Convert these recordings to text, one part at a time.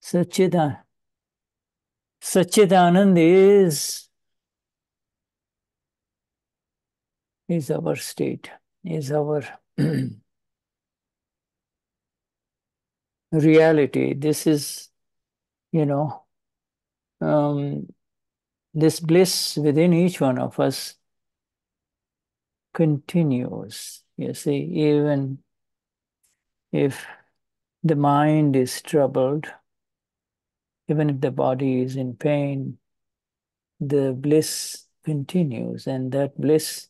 Satchidanand is our state, is our reality. This is, you know, um, this bliss within each one of us continues. You see, even if the mind is troubled, even if the body is in pain, the bliss continues, and that bliss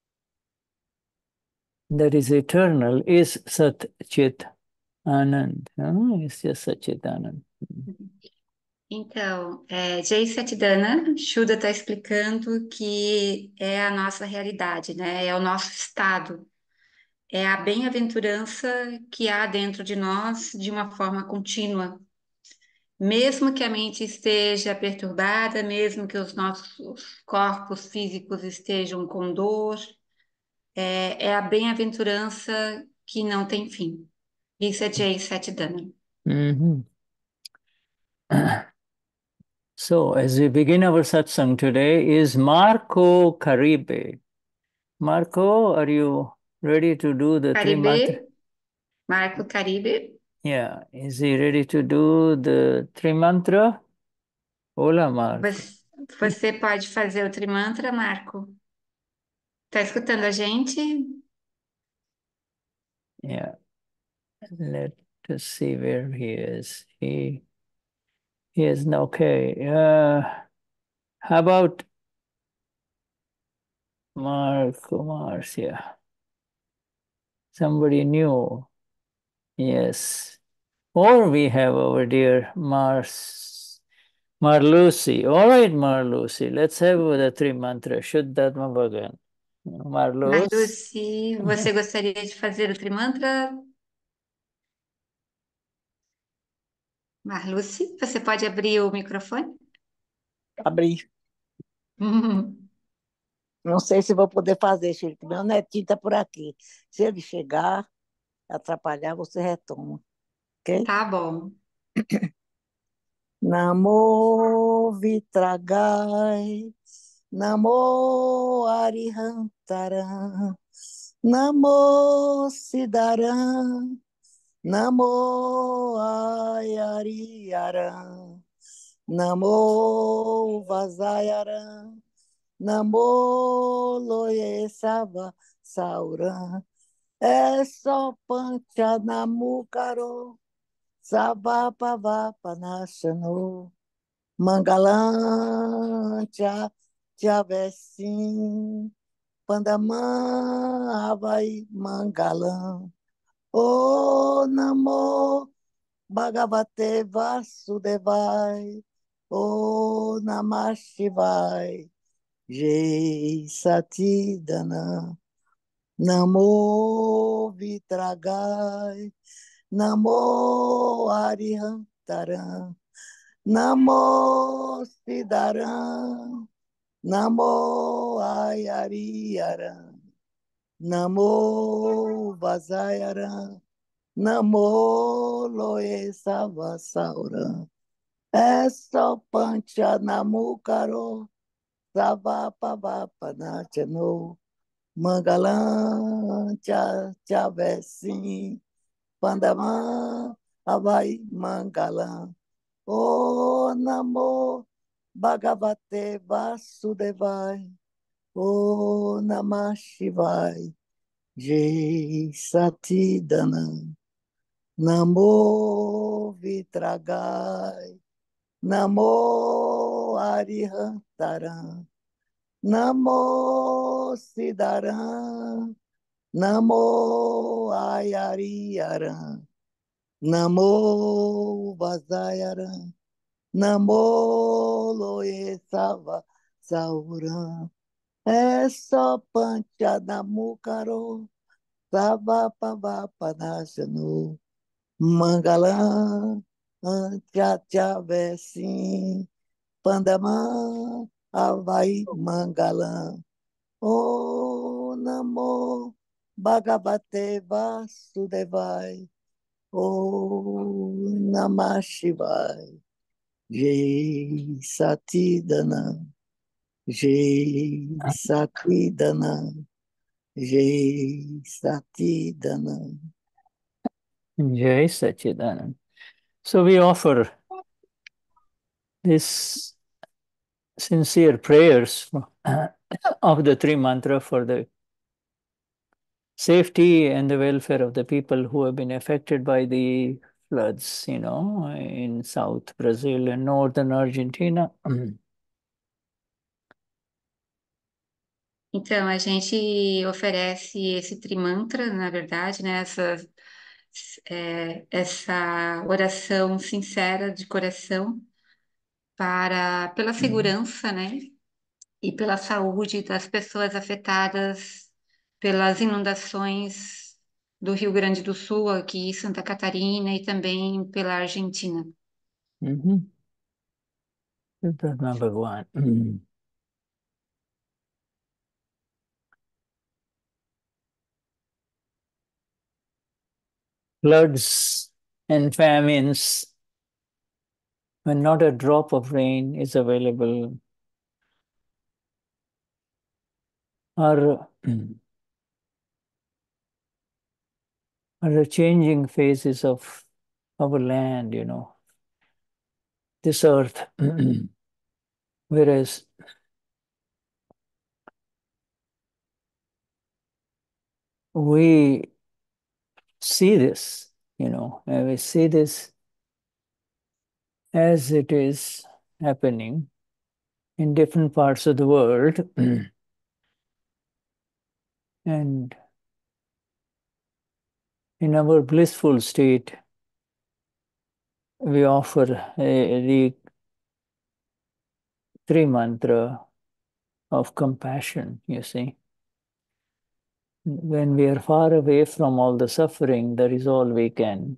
that is eternal is Sat Chit Anand. It's just Sat Chit Anand. Então, Jay Satidana, Shuddha está explicando que é a nossa realidade, né? É o nosso estado, é a bem-aventurança que há dentro de nós de uma forma contínua. Mesmo que a mente esteja perturbada, mesmo que os nossos corpos físicos estejam com dor, é a bem-aventurança que não tem fim. Isso é Jay Satidana. Mhm. So, as we begin our satsang today, is Marco Caribe. Marco, are you ready to do the three mantra? Caribe, Marco Caribe. Yeah, is he ready to do the three mantra? Hola, Marco. Você pode fazer o Trimantra, Marco? Tá escutando a gente? Yeah, let us see where he is. He is okay. How about Marco Marcia? Somebody new. Yes. Or we have our dear Marlucy. All right, Marlucy. Let's have the three mantras. Shuddhatma Bhagan. Marluce. Marluce, você gostaria de fazer o Trimantra? Marluce, você pode abrir o microfone? Abrir. Não sei se vou poder fazer, Chico. Meu netinho está por aqui. Se ele chegar, atrapalhar, você retoma, ok? Tá bom. Namo Vitragai, Namo Arihantara, Namo Siddharam, Namo Ayariyaram, Namo Vazayaram, Namo Loye Sava Sauram, Eso Pancha Namukaro, Savapavapanasano, Mangalancha Javesim, Pandamã Havai Mangalam, O Namo Bhagavate Vasudevai, O Namah Shivai, Jai Satidana, Namo Vitragai, Namo Arihantaram, Namo Siddharam, Namo Ayariyaram, Namo Vazayaram, Namo Loe Savasauram, Essa Pancha Namukaro, Savapavapanachano, Mangalam Chavesim, Pandamã Havai Mangalam, O Namo Bhagavate Vasudevai, O Namah Shivai, Jai Satidanam, Namo Vitragai, Namo Arihantaram, Namo Siddharam, Namo Ayariyaram, Namo Vazayaram, Namo Loe Sava Sauram, Essa Pancha Namukaro, Sava Pavapanasano, Mangalam, Anchachavesim, Pandamã, Havai Mangalam, O Namo Bhagavate Vasudevai, Om Namah Shivaya. Jai Satidana. Jai Satidana. Jai Satidana. Jai Sachidanand. So we offer this sincere prayers of the three mantra for the safety and the welfare of the people who have been affected by the floods, in South Brazil and northern Argentina. Então, a gente oferece esse trimantra, na verdade, né? Essa oração sincera de coração pela segurança, né? E pela saúde das pessoas afetadas pelas inundações do Rio Grande do Sul, aqui em Santa Catarina e também pela Argentina. Mhm. Bhagwan. Floods and famines, when not a drop of rain is available, are, are the changing phases of our land, this earth. Whereas we see this, and we see this as it is happening in different parts of the world. And in our blissful state, we offer the three mantra of compassion, you see. When we are far away from all the suffering, that is all we can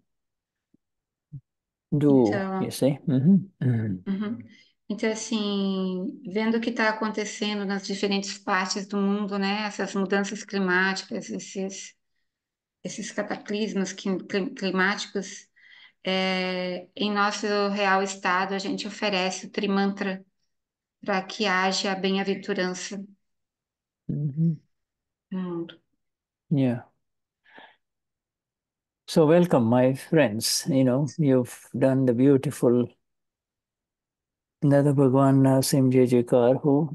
do, you Então, see. Mhm. uhum. Então, assim, vendo o que está acontecendo nas diferentes partes do mundo, né? Essas mudanças climáticas, esses cataclismos climáticos, em nosso real estado, a gente oferece o Trimantra para que haja a bem-aventurança Mhm. no mundo. Yeah. So welcome, my friends. You've done the beautiful Dada Bhagwan Nasim Jekar Ho.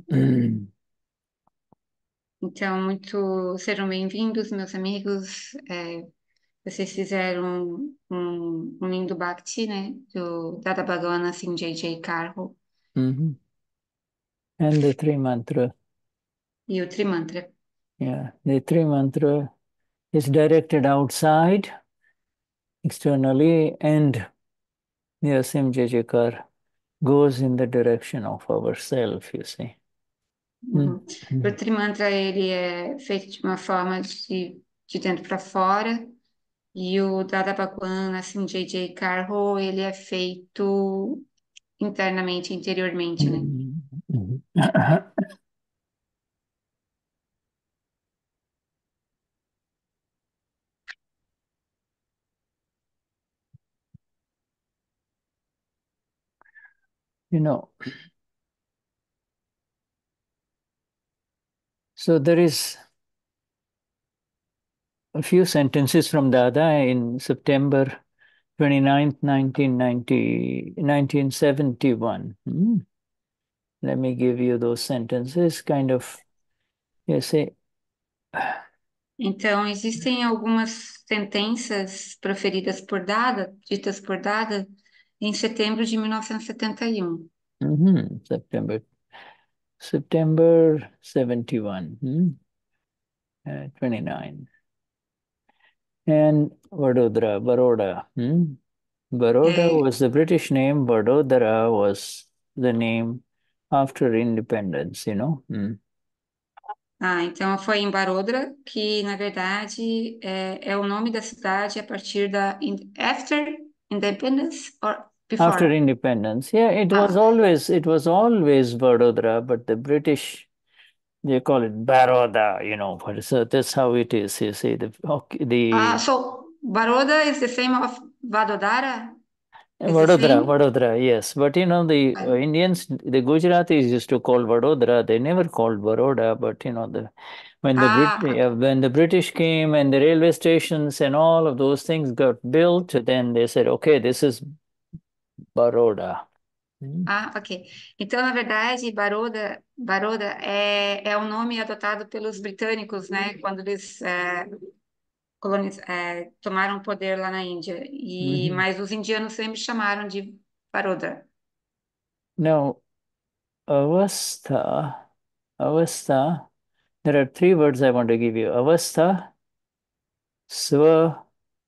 Então, sejam bem-vindos, meus amigos. Vocês fizeram um lindo Bhakti, né? Do Dada Bhagavana Singh J. Karho Mhm. And the three mantra. e o Trimantra. Yeah, the three mantra is directed outside, externally, and Nasim Jekar goes in the direction of ourself, you see. Uhum. O Mhm. Trimantra, ele é feito de uma forma de dentro para fora, e o Dada Bhagavana Singh J. Karho, ele é feito internamente, interiormente, né? Mhm. You know, so there is a few sentences from Dada in September 29th, 1971. Let me give you those sentences, kind of, you say, Então, existem algumas sentenças proferidas por Dada, ditas por Dada, em setembro de 1971. September 71, 29. And Baroda. Baroda É, was the British name, Vadodara was the name after independence. então foi em Barodra, que na verdade é o nome da cidade a partir After Independence or After Before? independence. Yeah, Ah, it was always Vadodara, but the British they call it Baroda, but so that's how it is. You see the so Baroda is the same of Vadodara? Is the Vadodara, same? Vadodara, yes. But the Indians, the Gujaratis used to call Vadodara. They never called Baroda. But when the British came and the railway stations and all of those things got built, then they said, okay, this is Baroda. Ok. Então, na verdade, Baroda é o nome adotado pelos britânicos, né? Quando eles tomaram o poder lá na Índia. Mhm. Mas os indianos sempre chamaram de Baroda. Now, Avastha, there are three words I want to give you. Avastha, Swa,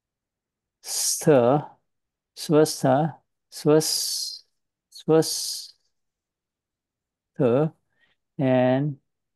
Stha, Swastha, Swas, Swastha, and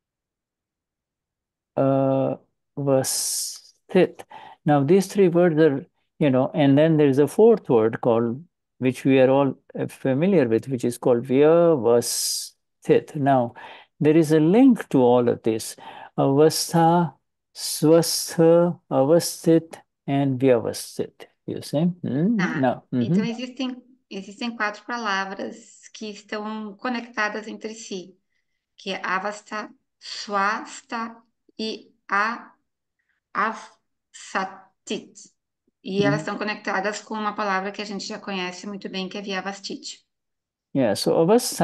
Vasthit. Now, these three words are, and then there is a fourth word called, which we are all familiar with, which is called Vyavasthit. Now, there is a link to all of this. Avastha, Swastha, Avasthit, and Vyavasthit. You see? Tá. Now, Então, existem quatro palavras que estão conectadas entre si, que é Avasta, Swasta e Avsatit. E elas estão conectadas com uma palavra que a gente já conhece muito bem, que é Vyavastit. yeah, so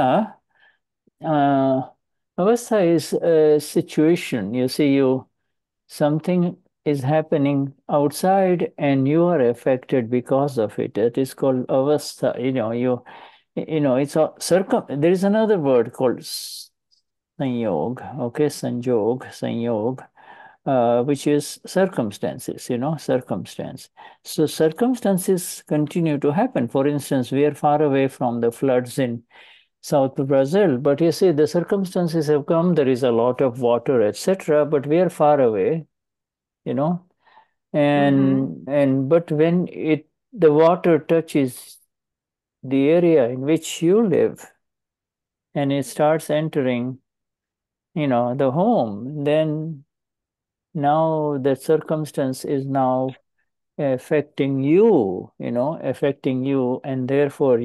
uh, Avastha is a situation. You see, something is happening outside and you are affected because of it. That is called avastha. It's a there is another word called sanyog, okay, sanyog, which is circumstances, circumstance. So circumstances continue to happen. For instance, we are far away from the floods in South Brazil, but you see the circumstances have come, there is a lot of water, etc., but we are far away, you know Uhum, but when the water touches the area in which you live and it starts entering the home, then now the circumstance is now affecting you, and therefore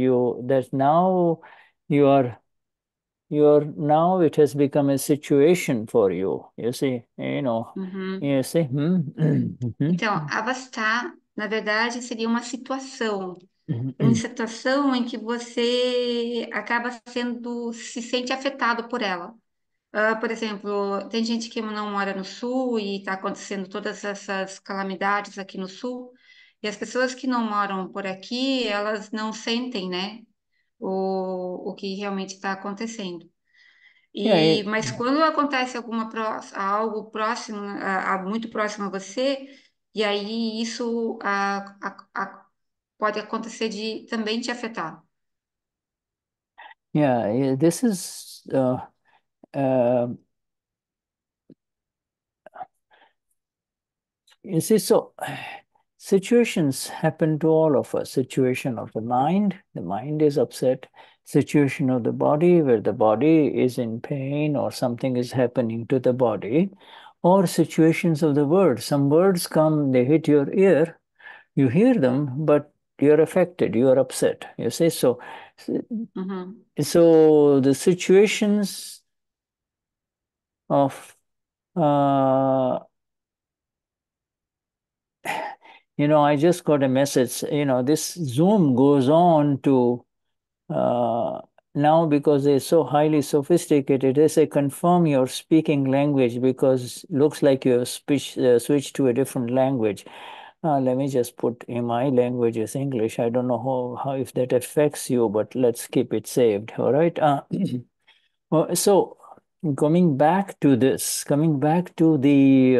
you are now it has become a situation for you, you see, uhum. you see. Então, avastar, na verdade, seria uma situação. Uma Mhm. situação em que você acaba se sente afetado por ela. Por exemplo, tem gente que não mora no sul e está acontecendo todas essas calamidades aqui no sul, e as pessoas que não moram por aqui, elas não sentem, né, o que realmente está acontecendo. Yeah, Mas quando acontece algo próximo, muito próximo a você, e aí isso pode acontecer de também te afetar. yeah, this is uh, you see, so situations happen to all of us. Situation of the mind is upset. Situation of the body, where the body is in pain or something is happening to the body, or situations of the words. Some words come, they hit your ear, you hear them, but you're affected, you're upset. You see, Uhum, so the situations of I just got a message. This Zoom goes on to now, because they're so highly sophisticated. They say confirm your speaking language because looks like you have switched to a different language. Let me just put in my language is English. I don't know how if that affects you, but let's keep it saved. All right. So coming back to the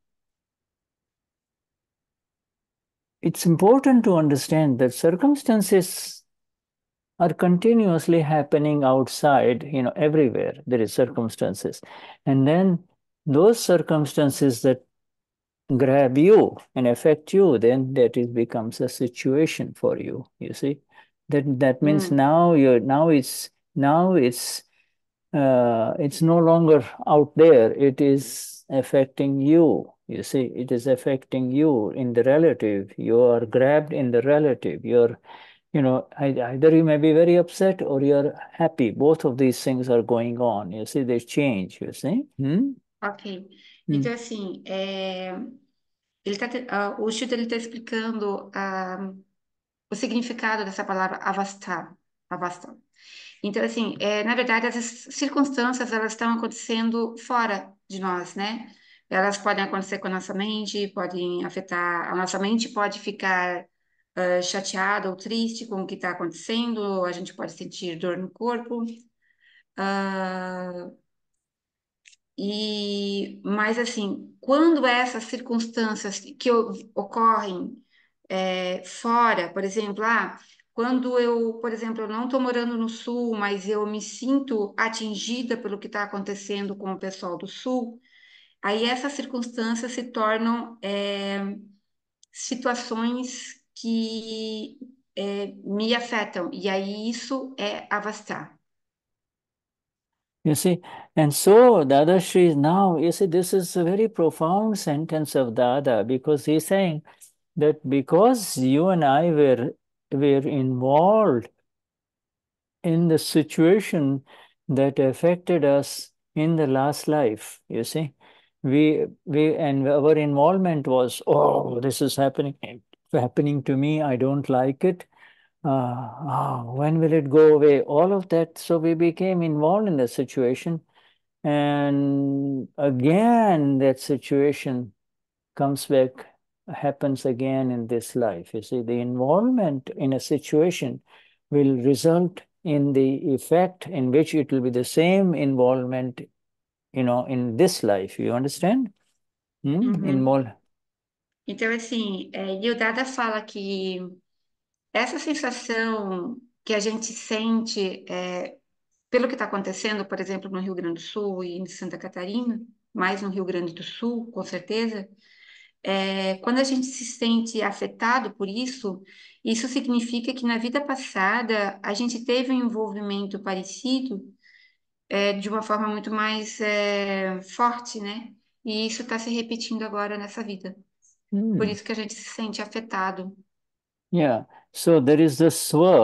it's important to understand that circumstances are continuously happening outside, everywhere there is circumstances. And then those circumstances that grab you and affect you, then becomes a situation for you, you see. That means hum, now it's no longer out there, it is affecting you, You see, it is affecting you in the relative. You are grabbed in the relative. You're, either you may be very upset or you're happy. Both of these things are going on. You see, they change, you see. Hmm? Ok. Hmm. Então, assim, o Shuddha ele está explicando o significado dessa palavra avastha. Avastha. Então, assim, na verdade, as circunstâncias, elas estão acontecendo fora de nós, né? Elas podem acontecer com a nossa mente, podem afetar, a nossa mente pode ficar chateada ou triste com o que está acontecendo, a gente pode sentir dor no corpo, ah, mas assim, quando essas circunstâncias que ocorrem fora, por exemplo, quando eu, por exemplo, eu não estou morando no sul, mas eu me sinto atingida pelo que está acontecendo com o pessoal do sul, aí essas circunstâncias se tornam situações que me afetam, e aí isso é avastar. You see, and so Dada Shri now, you see, this is a very profound sentence of Dada because he's saying that because you and I were involved in the situation that affected us in the last life, you see, we and our involvement was, oh, this is happening to me, I don't like it. When will it go away? All of that. So we became involved in the situation. And again, that situation comes back, happens again in this life. You see, the involvement in a situation will result in the effect in which it will be the same involvement, in this life. You understand? Uhum. Involve. Então, assim, Yodada fala que essa sensação que a gente sente pelo que está acontecendo, por exemplo, no Rio Grande do Sul e em Santa Catarina, mais no Rio Grande do Sul, com certeza, quando a gente se sente afetado por isso, isso significa que na vida passada a gente teve um envolvimento parecido, de uma forma muito mais forte, né? E isso está se repetindo agora nessa vida. Por Hmm. isso que a gente se sente afetado. Yeah. So there is the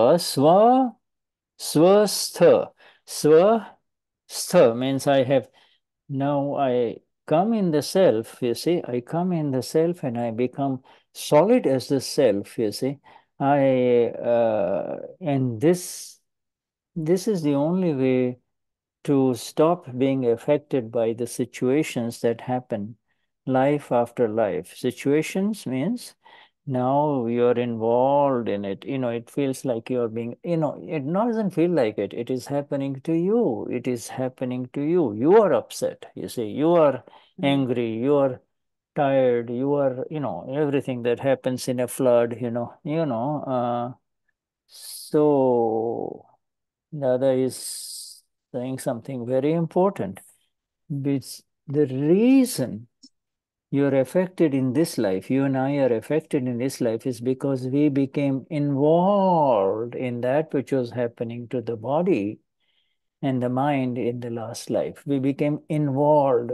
swastha. Swastha means I have. Now I come in the self, you see, I come in the self and I become solid as the self, you see. And this is the only way to stop being affected by the situations that happen life after life. Situations means now you're involved in it. It feels like you're being, it doesn't feel like it. It is happening to you. It is happening to you. You are upset. You see, you are angry. You are tired. You are, everything that happens in a flood, so the other is saying something very important. It's the reason you're affected in this life, you and I are affected in this life, is because we became involved in that which was happening to the body and the mind in the last life. We became involved.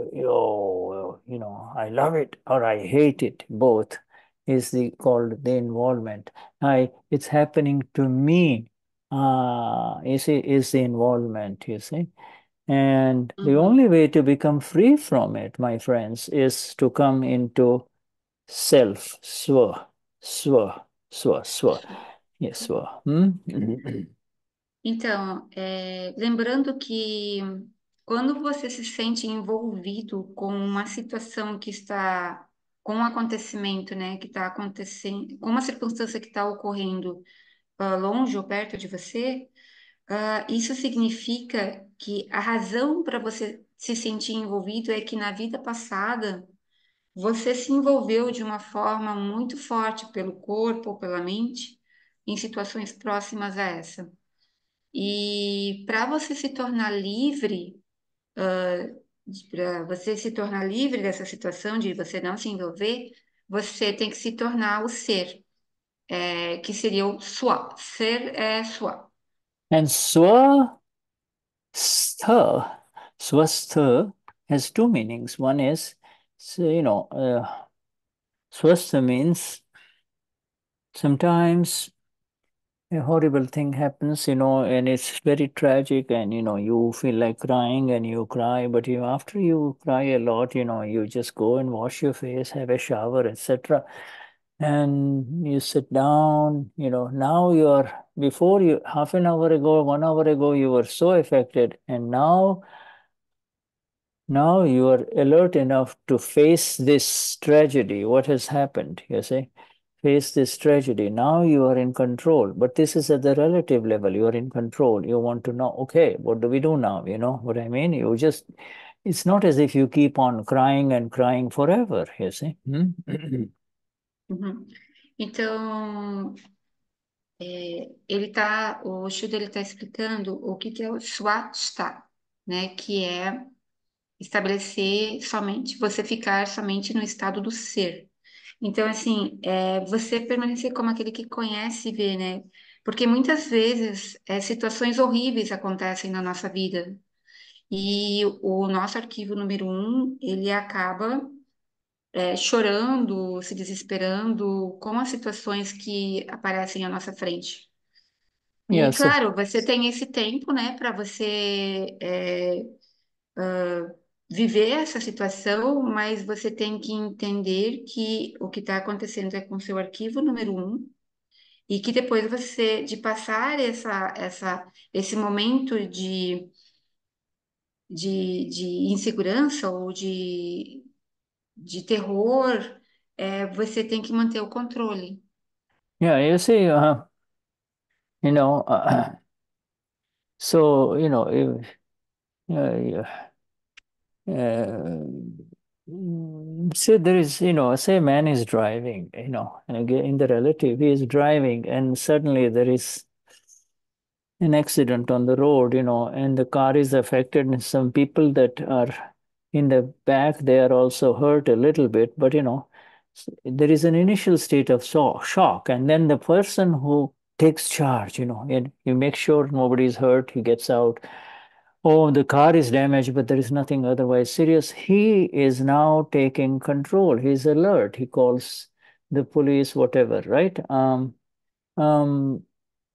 I love it or I hate it. Both is called the involvement. It's happening to me. You see, is the involvement, you see. And the Uhum. only way to become free from it, my friends, is to come into self, swa, swa, swa, swa. Yes, swa. Então, lembrando que quando você se sente envolvido com uma situação que está, com um acontecimento, né, que está acontecendo, com uma circunstância que está ocorrendo longe ou perto de você, isso significa que a razão para você se sentir envolvido é que na vida passada você se envolveu de uma forma muito forte pelo corpo ou pela mente em situações próximas a essa. E para você se tornar livre, para você se tornar livre dessa situação de você não se envolver, você tem que se tornar o ser, que seria o sua. Ser é sua. And swastha has two meanings. One is So, swastha means sometimes a horrible thing happens, and it's very tragic, and you feel like crying and you cry, but after you cry a lot, you just go and wash your face, have a shower, etc. And you sit down, now before you, half an hour ago, 1 hour ago, you were so affected, and now you are alert enough to face this tragedy, what has happened, you see? Face this tragedy. Now you are in control, but this is at the relative level. You are in control. You want to know, okay, what do we do now? You know what I mean? It's not as if you keep on crying and crying forever, you see? Hmm? Uhum. Então, o Shuddha ele tá explicando o que é o Swastha, né? Que é estabelecer somente, você ficar somente no estado do ser. Então, assim, você permanecer como aquele que conhece e vê, né? Porque muitas vezes situações horríveis acontecem na nossa vida e o nosso arquivo número um, ele acaba chorando, se desesperando com as situações que aparecem à nossa frente. E, Yeah, so claro, você tem esse tempo, né, para você viver essa situação, mas você tem que entender que o que está acontecendo é com o seu arquivo número um, e que depois você, de passar esse momento de insegurança ou de terror, você tem que manter o controle. yeah, you see, you know, so if, yeah, Uh, say there is, say a man is driving, and again in the relative, he is driving, and suddenly there is an accident on the road, and the car is affected, and some people that are in the back, they are also hurt a little bit, but there is an initial state of shock, and then the person who takes charge, and you make sure nobody is hurt, he gets out. Oh, the car is damaged, but there is nothing otherwise serious. He is now taking control. He's alert. He calls the police, whatever, right? Um,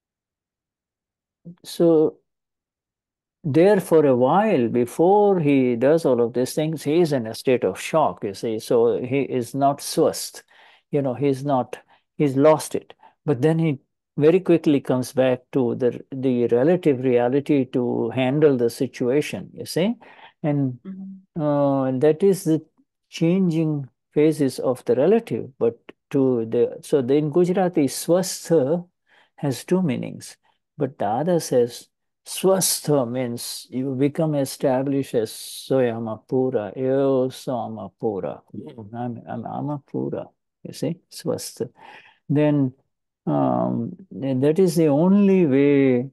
so there for a while before he does all of these things, he is in a state of shock, you see. So he is not swast. He's not, he's lost it. But then he very quickly comes back to the relative reality to handle the situation, you see. And Uhum. that is the changing phases of the relative. But so in Gujarati, swastha has two meanings. But the other says swastha means you become established as Soyamapura, Eo Samapura. I'm Amapura, you see, swastha. Then that is the only way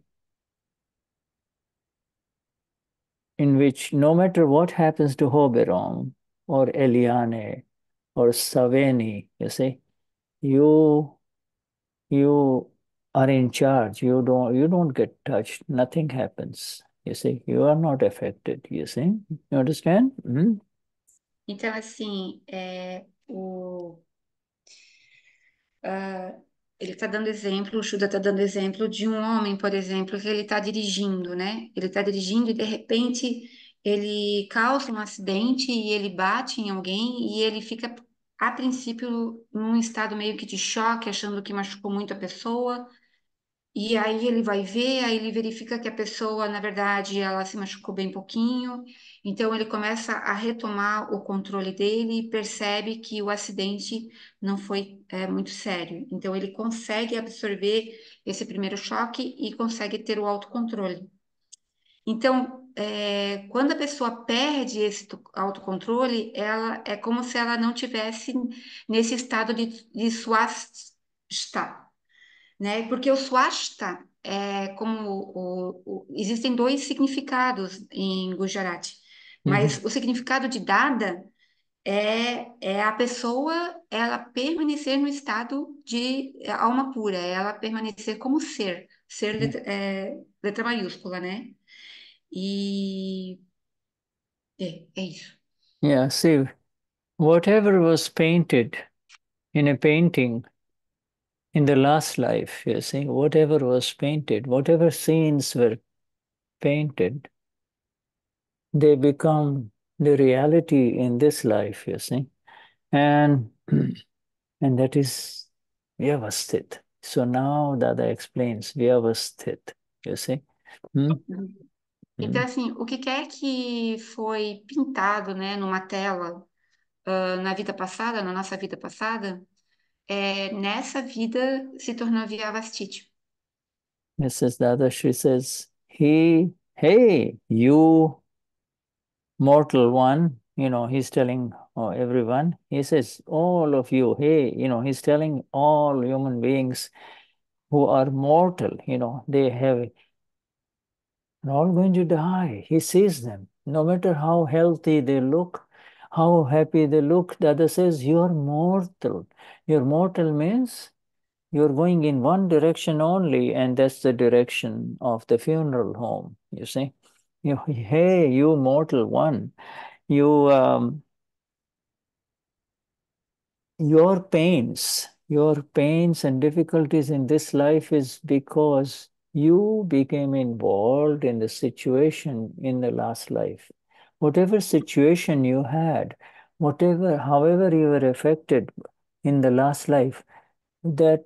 in which no matter what happens to Hoberom or Eliane or Saveni, you see, you you are in charge. You don't get touched. Nothing happens. You see, you are not affected. You see, you understand? Mhm. Então, assim, ele está dando exemplo, o Shuddha está dando exemplo de um homem, por exemplo, que ele está dirigindo, né? Ele está dirigindo e, de repente, ele causa um acidente e ele bate em alguém e ele fica, a princípio, num estado meio que de choque, achando que machucou muito a pessoa. E aí ele vai ver, aí ele verifica que a pessoa, na verdade, ela se machucou bem pouquinho. Então ele começa a retomar o controle dele e percebe que o acidente não foi muito sério. Então ele consegue absorver esse primeiro choque e consegue ter o autocontrole. Então, quando a pessoa perde esse autocontrole, ela é como se ela não tivesse nesse estado de swastika, né? Porque o swasta existem dois significados em Gujarati, mas Mhm. o significado de dada é a pessoa ela permanecer no estado de alma pura, ela permanecer como ser letra maiúscula, né? E é isso. Yeah, see. whatever was painted in a painting in the last life, you see, whatever was painted, whatever scenes were painted, they become the reality in this life, you see. And and that is Vyavasthit. So now Dada explains Vyavasthit, you see. Hmm? Então, Hmm. assim, o que quer que foi pintado, né, numa tela, na vida passada, na nossa vida passada, nessa vida se tornou Vyavastiti. Mrs. Dada, she says, hey, you mortal one, he's telling everyone, he says, all of you, hey, he's telling all human beings who are mortal, they have, they're all going to die. He sees them, no matter how healthy they look, how happy they look. The other says, you're mortal. You're mortal means you're going in one direction only, and that's the direction of the funeral home, you see. Hey, you mortal one, you your pains and difficulties in this life is because you became involved in the situation in the last life. Whatever situation you had, however you were affected in the last life, that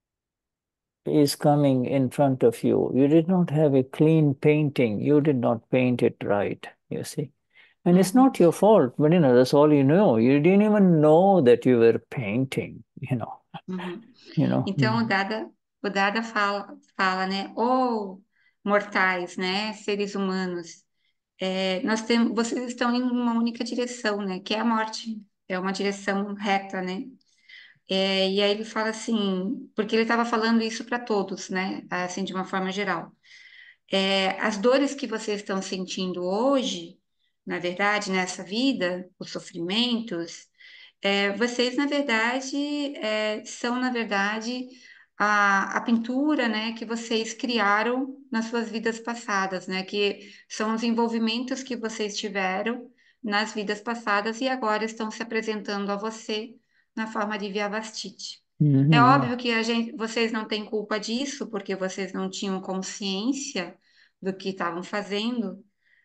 is coming in front of you. You did not have a clean painting. You did not paint it right, you see. And it's Uhum, not your fault, but that's all you know. You didn't even know that you were painting, uhum. you know. Então, o Dada fala, né? Ou mortais, né? Seres humanos. Vocês estão em uma única direção, né? Que é a morte. É uma direção reta, né? E aí ele fala assim, porque ele estava falando isso para todos, né? Assim, de uma forma geral. As dores que vocês estão sentindo hoje, na verdade, nessa vida, os sofrimentos, vocês, na verdade, são, na verdade, a pintura, né, que vocês criaram nas suas vidas passadas, né, que são os envolvimentos que vocês tiveram nas vidas passadas e agora estão se apresentando a você na forma de Vyavastiti. É Mhm. óbvio que vocês não têm culpa disso, porque vocês não tinham consciência do que estavam fazendo,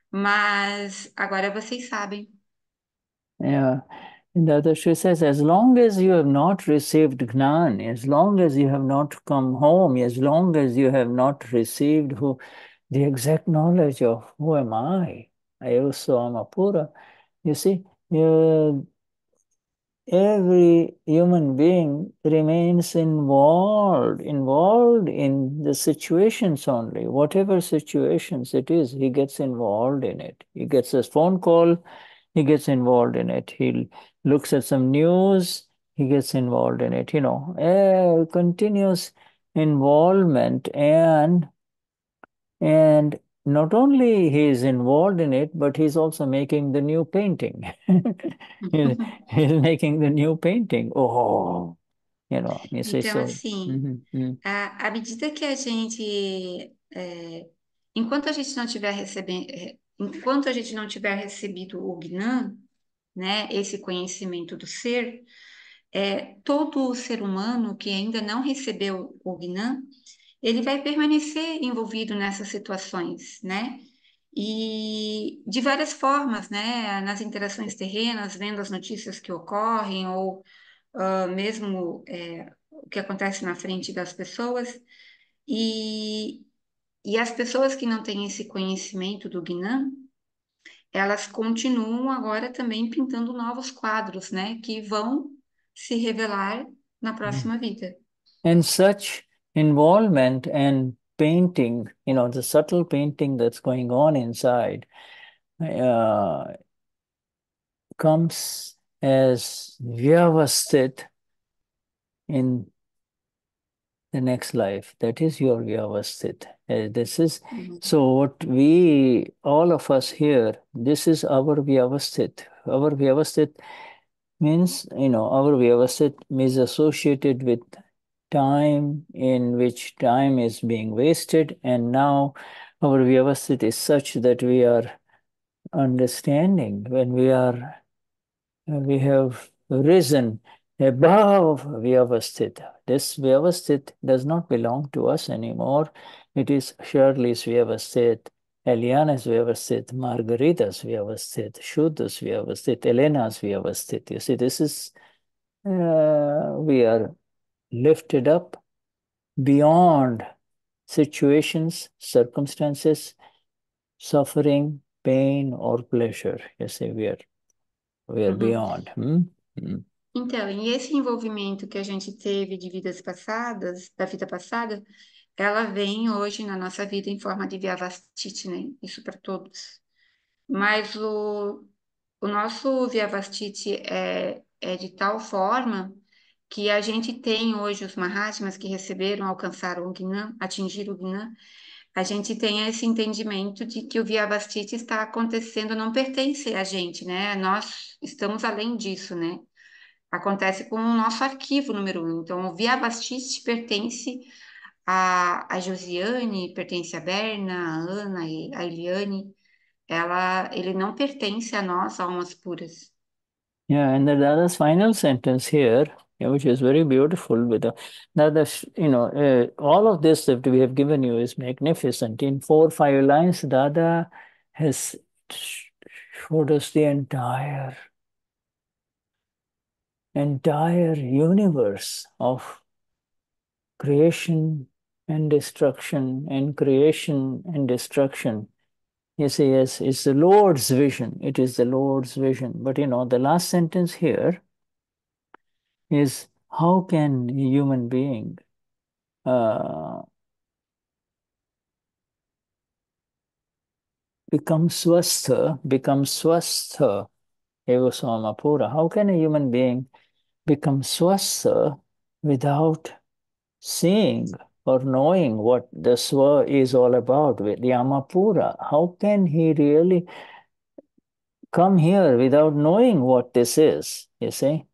mas agora vocês sabem. Yeah. And the other she says, as long as you have not received Gnan, as long as you have not come home, as long as you have not received the exact knowledge of who am I also am Apura, you see, you, every human being remains involved in the situations only. Whatever situations it is, he gets involved in it. He gets a phone call, he gets involved in it. He looks at some news, he gets involved in it. Continuous involvement, and not only he is involved in it, but he's also making the new painting. He- He's making the new painting. Oh, you say Então, so. assim, Mhm, mhm, à medida que a gente, enquanto a gente não tiver enquanto a gente não tiver recebido o Gnã, né, esse conhecimento do ser, todo ser humano que ainda não recebeu o Gnã, ele vai permanecer envolvido nessas situações, né? E de várias formas, né? Nas interações terrenas, vendo as notícias que ocorrem, ou mesmo o que acontece na frente das pessoas. E, e as pessoas que não têm esse conhecimento do Guinan, elas continuam agora também pintando novos quadros, né? Que vão se revelar na mhm. próxima vida. And such involvement and painting, the subtle painting that's going on inside, uh, comes as vyavasthit in the next life. That is your vyavasthit. This is Uhum. so what all of us here, this is our vyavasthit. Our vyavasthit means, our vyavasthit is associated with time in which time is being wasted, and now our vyavasthit is such that we are understanding when we are we have risen above Vyavasthita. This Vyavasthit does not belong to us anymore. It is Shirley's Vyavasthit, Eliana's Vyavasthit, Margarita's Vyavasthit, Shuddha's Vyavasthit, Elena's Vyavasthit. You see, this is, we are lifted up beyond situations, circumstances, suffering, pain, or pleasure. You see, we are Uhum. beyond. Então, e esse envolvimento que a gente teve de vidas passadas, da vida passada, ela vem hoje na nossa vida em forma de Vyavastiti, né? Isso para todos. Mas o nosso Vyavastiti é de tal forma que a gente tem hoje os Mahatmas que receberam, alcançaram o Gnana, atingiram o Gnana, a gente tem esse entendimento de que o Vyavastiti está acontecendo, não pertence a gente, né? Nós estamos além disso, né? Acontece com o nosso arquivo número 1. Então, o Vyavastiti pertence a Josiane, pertence a Berna, a Ana e a Eliane. Ele não pertence a nós, almas puras. Yeah, and the Dada's final sentence here, which is very beautiful, with the Dada, all of this that we have given you is magnificent. In 4, 5 lines, Dada has showed us the entire universe of creation and destruction, and creation and destruction. You see, yes, it's the Lord's vision. It is the Lord's vision. But the last sentence here is, how can a human being uh, become swastha, ego samapura? How can a human being become swastha without seeing or knowing what the swa is all about with the amapura? How can he really come here without knowing what this is? You see?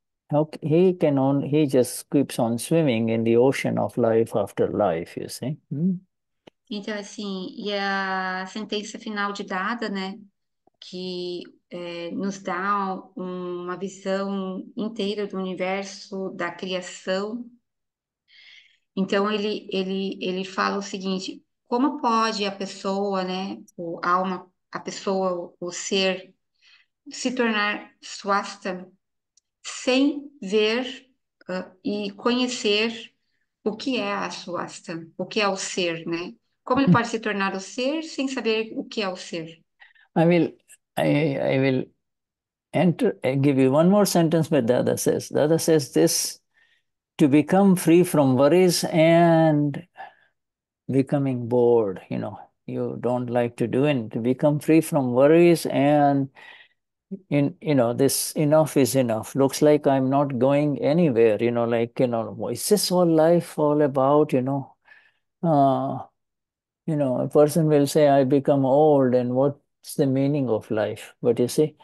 He just keeps on swimming in the ocean of life after life, you see. Então, assim, e a sentença final de Dada, né, que nos dá uma visão inteira do universo, da criação. Então, ele fala o seguinte: como pode a pessoa, né, a alma, a pessoa, o ser, se tornar swasta sem ver e conhecer o que é a swasta, o que é o ser, né? Como ele pode se tornar o ser sem saber o que é o ser? I will I will give you one more sentence where Dada says. Dada says this: to become free from worries and becoming bored, you don't like to do it. To become free from worries and this enough is enough. Looks like I'm not going anywhere, is this all life all about, Uh, a person will say, I become old, and what's the meaning of life? But you see,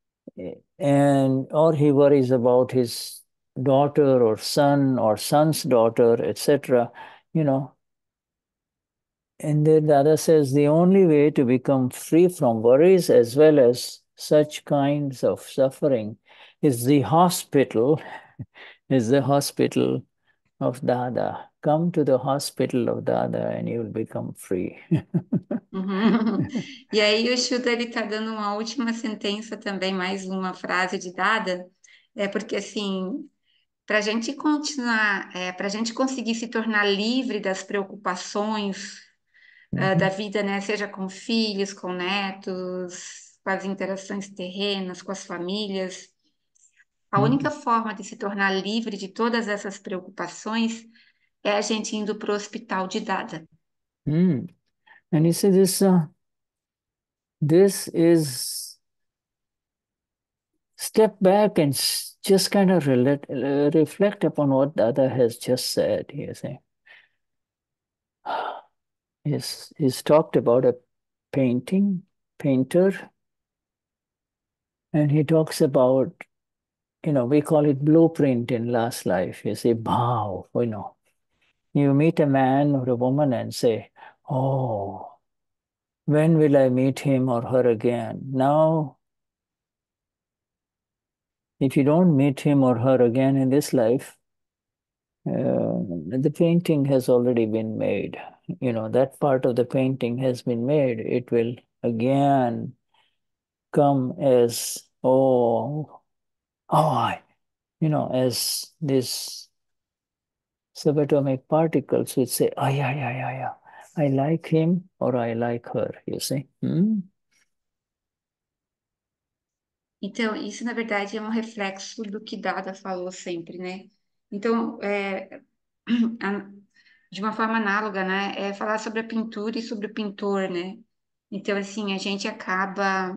or he worries about his daughter or son or son's daughter, etc. You know, and then the other says the only way to become free from worries as well as such kinds of suffering is the hospital, is the hospital of Dada. Come to the hospital of Dada and you will become free. Uhum. E aí o Shuddha ele está dando uma última sentença também, mais uma frase de Dada, porque assim, para a gente continuar, para a gente conseguir se tornar livre das preocupações da vida, né? Seja com filhos, com netos, com as interações terrenas, com as famílias. A única Mm. forma de se tornar livre de todas essas preocupações é a gente indo para o hospital de Dada. Mm. And you see, this is step back and just kind of reflect upon what Dada has just said. You see, he's talked about a painter, and he talks about, we call it blueprint in last life. You see, bhav, you meet a man or a woman and say, oh, when will I meet him or her again? Now if you don't meet him or her again in this life, the painting has already been made. That part of the painting has been made. It will again come as, as this subatomic particles which say, yeah, yeah, yeah, yeah. I like him or I like her, you see. Então, isso, na verdade, é um reflexo do que Dada falou sempre, né? Então, a- de uma forma análoga, né? É falar sobre a pintura e sobre o pintor, né? Então, assim, a gente acaba,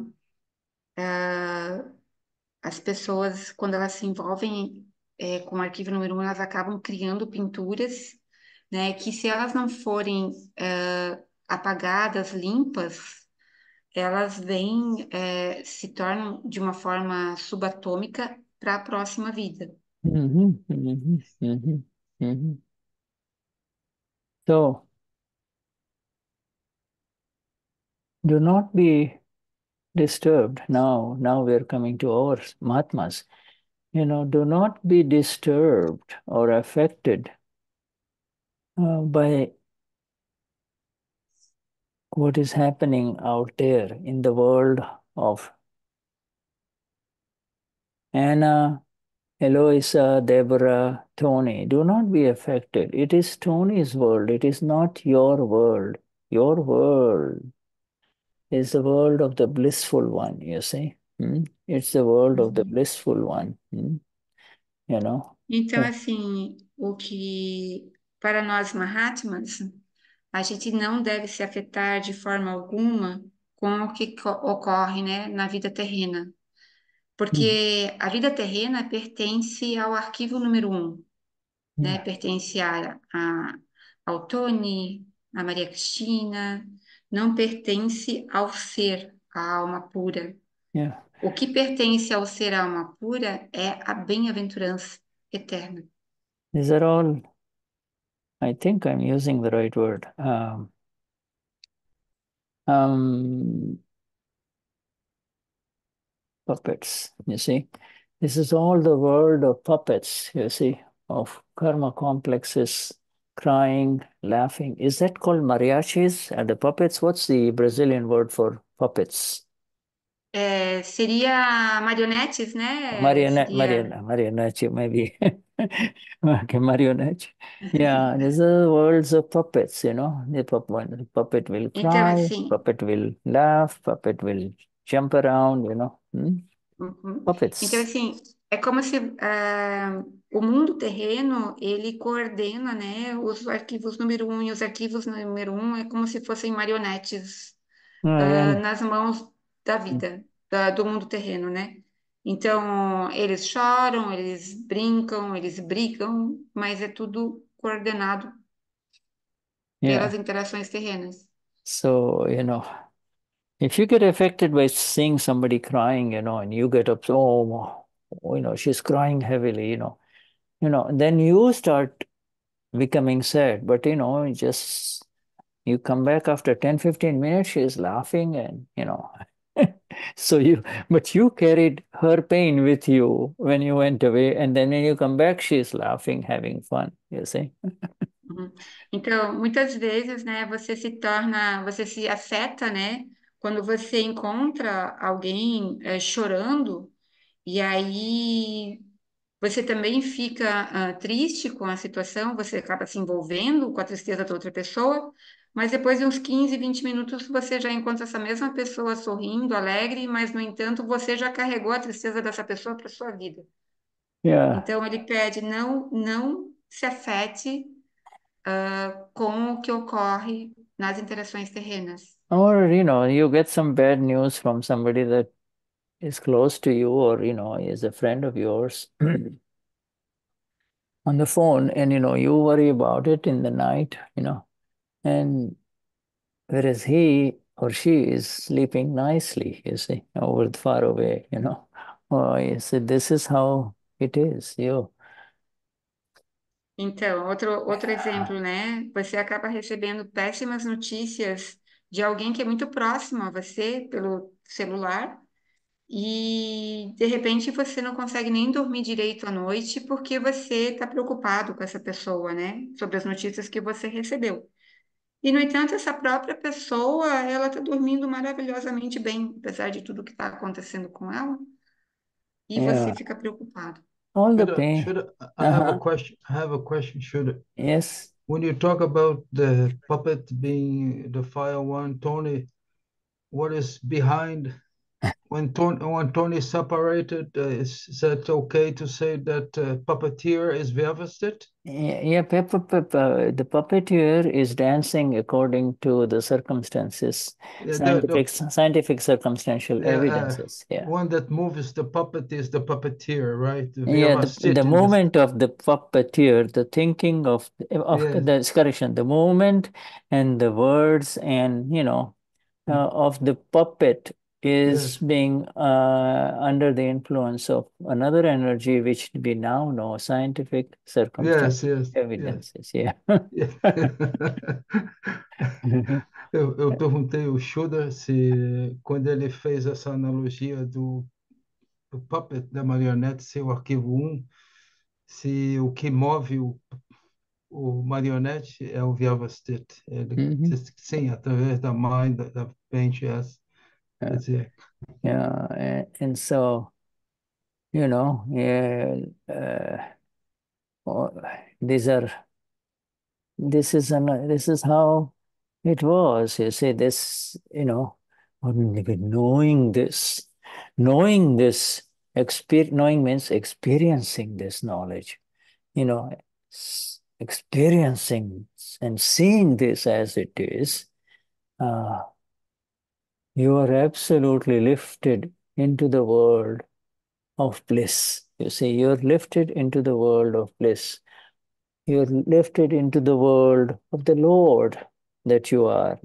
as pessoas, quando elas se envolvem, com o arquivo número 1, elas acabam criando pinturas, né? Que se elas não forem, apagadas, limpas, elas vêm, se tornam de uma forma subatômica para a próxima vida. Mhm, mhm, mhm, mhm. So do not be disturbed. Now we're coming to our Mahatmas. Do not be disturbed or affected by what is happening out there in the world of Anna, Eloisa, Deborah, Tony. Do not be affected. It is Tony's world. It is not your world. Your world is the world of the blissful one, you see. It's the world of the Uhum. blissful one, you know. Então, Yeah. assim, o que para nós Mahatmas, a gente não deve se afetar de forma alguma com o que ocorre, né, na vida terrena, Mm, porque a vida terrena pertence ao arquivo número 1, né, yeah, pertence ao Tony, à Maria Cristina, não pertence ao ser, à alma pura. yeah. O que pertence ao ser, à alma pura, é a bem-aventurança eterna. These are all, I think I'm using the right word. Um, Puppets, you see. This is all the world of puppets, you see, of karma complexes, crying, laughing. Is that called mariachis? And the puppets? What's the Brazilian word for puppets? Seria marionetes, né? Seria. Marionette, maybe. Okay, marionette. Yeah, these are worlds of puppets, The puppet will Então, cry, assim, puppet will laugh, puppet will jump around, uhum. Então, Puppets. assim, é como se o mundo terreno, ele coordena, né, os arquivos número 1 e os arquivos número 1 é como se fossem marionetes, Oh, yeah. nas mãos da vida, do mundo terreno, né? Então, eles choram, eles brincam, eles brigam, mas é tudo coordenado pelas Yeah. interações terrenas. So, if you get affected by seeing somebody crying, and you get upset, she's crying heavily, then you start becoming sad. But, you come back after 10, 15 minutes, she's laughing and. But you carried her pain with you when you went away. And then when you come back, she's laughing, having fun, you see? Uhum. Então, muitas vezes, né, você se afeta, né, quando você encontra alguém chorando, e aí você também fica triste com a situação, você acaba se envolvendo com a tristeza da outra pessoa, mas depois de uns 15, 20 minutos você já encontra essa mesma pessoa sorrindo, alegre, mas, no entanto, você já carregou a tristeza dessa pessoa para sua vida. Yeah. Então, ele pede, não se afete com o que ocorre nas interações terrenas. Or, you get some bad news from somebody that is close to you or, is a friend of yours on the phone and, you worry about it in the night, and whereas he or she is sleeping nicely, you see, over far away. Oh, you see, this is how it is, you. Então, outro exemplo, né? Você acaba recebendo péssimas notícias de alguém que é muito próximo a você pelo celular, e de repente você não consegue nem dormir direito à noite porque você está preocupado com essa pessoa, né? Sobre as notícias que você recebeu. E, no entanto, essa própria pessoa, ela está dormindo maravilhosamente bem, apesar de tudo que está acontecendo com ela, e você Yeah, fica preocupado. all the Should pain. should I have a Uh-huh. question? I have a question. Should Yes. when you talk about the puppet being the fire one, Tony, what is behind when Tony separated? Is that okay to say that puppeteer is Vervestet? Yeah, yeah, the puppeteer is dancing according to the circumstances, Yeah, the scientific circumstantial yeah, evidences. Yeah. one that moves the puppet is the puppeteer, right? The Yeah, the Vervestet in this. movement of the puppeteer, the thinking of Yes, the correction, the movement and the words and of the puppet is yes, being under the influence of another energy which we now know scientific yes, circumstantial yes, yes. evidences. Yeah. Yeah. Eu perguntei ao Schuder se, quando ele fez essa analogia do puppet, da marionete, ser o arquivo um, se o que move o marionete é o Vyavastit. Ele Mhm. disse que sim, através da mind, da mente, yes. Quer Yeah, dizer, yeah, and so yeah, oh, these are this is how it was. You see, this, knowing this, knowing this, knowing means experiencing this knowledge, experiencing and seeing this as it is, uh, you are absolutely lifted into the world of bliss. You see, you're lifted into the world of bliss. You're lifted into the world of the Lord that you are.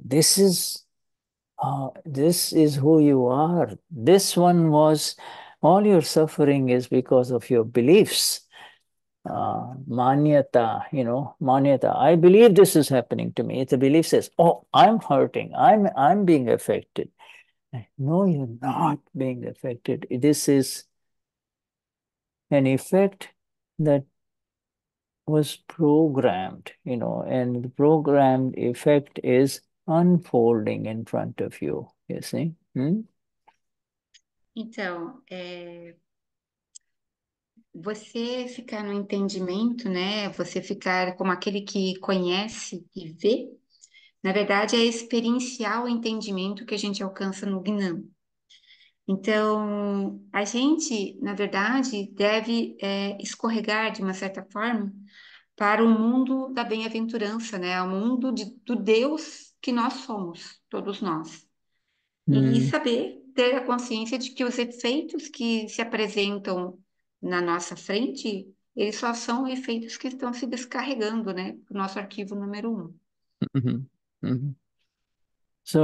This is who you are. This one was, all your suffering is because of your beliefs. Manyata, manyata. I believe this is happening to me. The belief says, "Oh, I'm hurting. I'm being affected." No, you're not being affected. This is an effect that was programmed, and the programmed effect is unfolding in front of you, you see? Hmm? Então, você ficar no entendimento, né? Você ficar como aquele que conhece e vê, na verdade, é experienciar o entendimento que a gente alcança no Gnana. Então, a gente, na verdade, deve escorregar de uma certa forma para o mundo da bem-aventurança, né? O mundo do Deus que nós somos, todos nós. E Mm, saber ter a consciência de que os efeitos que se apresentam na nossa frente, eles só são efeitos que estão se descarregando, né? O nosso arquivo número um. mhm, mhm. So,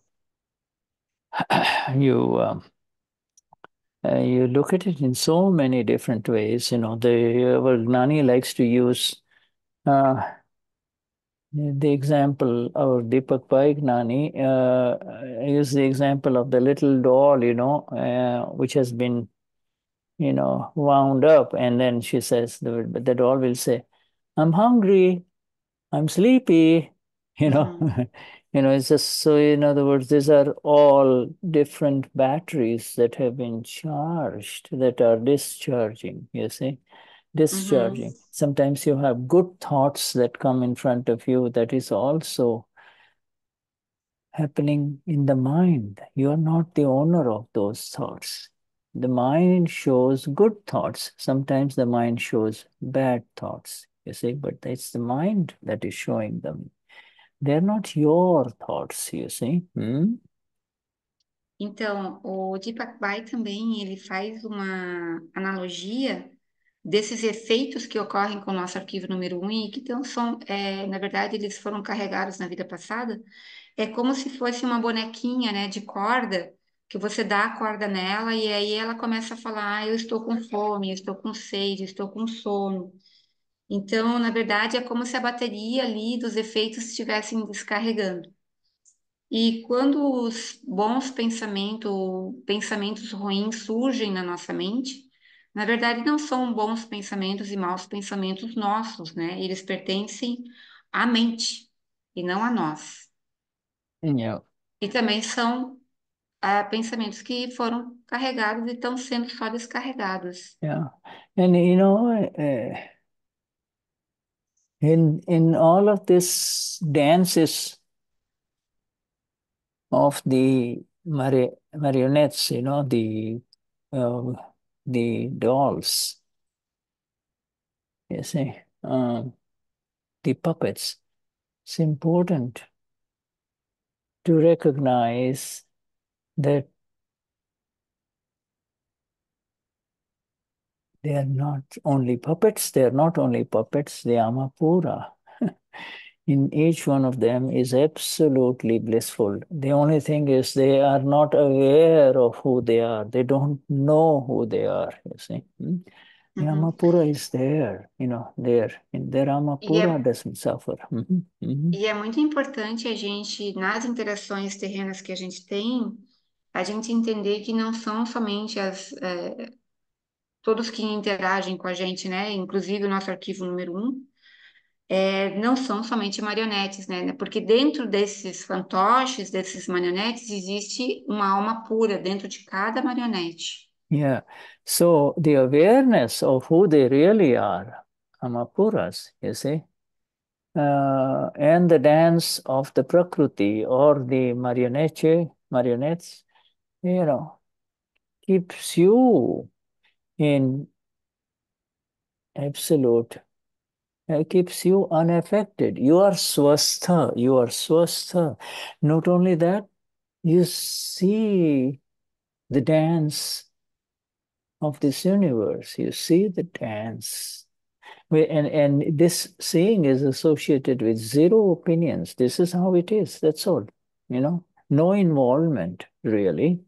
you look at it in so many different ways. Our Gnani likes to use uh, the example, our Deepak Pai Gnani use the example of the little doll, which has been, wound up. And then she says, the doll will say, "I'm hungry, I'm sleepy," you know. Uhum, It's just so, in other words, these are all different batteries that have been charged that are discharging, you see, uhum. discharging. Sometimes you have good thoughts that come in front of you that is also happening in the mind. You are not the owner of those thoughts. The mind shows good thoughts. Sometimes the mind shows bad thoughts, you see, but it's the mind that is showing them. They're not your thoughts, you see. Hmm? Então, o Deepak Bai também, ele faz uma analogia desses efeitos que ocorrem com o nosso arquivo número um e que então são, na verdade, eles foram carregados na vida passada. É como se fosse uma bonequinha, né, de corda, que você dá a corda nela e aí ela começa a falar, eu estou com fome, eu estou com sede, eu estou com sono. Então, na verdade, é como se a bateria ali dos efeitos estivessem descarregando. E quando os bons pensamentos ruins surgem na nossa mente, na verdade não são bons pensamentos e maus pensamentos nossos, né? Eles pertencem à mente e não a nós. Yeah, E também são pensamentos que foram carregados e estão sendo só descarregados. yeah. And you know, in all of this dances of the marionettes, uh, the dolls, you see, the puppets, it's important to recognize that they are not only puppets, they are not only puppets, they are Amapura. In each one of them is absolutely blissful. The only thing is they are not aware of who they are. They don't know who they are, you see. Hmm? The Uhum. Amapura is there, there. In there, E Amapura é, doesn't suffer. Mhm, mhm. e é muito importante a gente, nas interações terrenas que a gente tem, a gente entender que não são somente todos que interagem com a gente, né? Inclusive o nosso arquivo número um, não são somente marionetes, né? Porque dentro desses fantoches, desses marionetes, existe uma alma pura dentro de cada marionete. Yeah. So the awareness of who they really are, Amapuras, you see, and the dance of the Prakriti or the marionettes, you know, keeps you in absolute, keeps you unaffected. You are swastha, you are swastha. Not only that, you see the dance of this universe. You see the dance. And this seeing is associated with zero opinions. This is how it is. That's all. No involvement, really.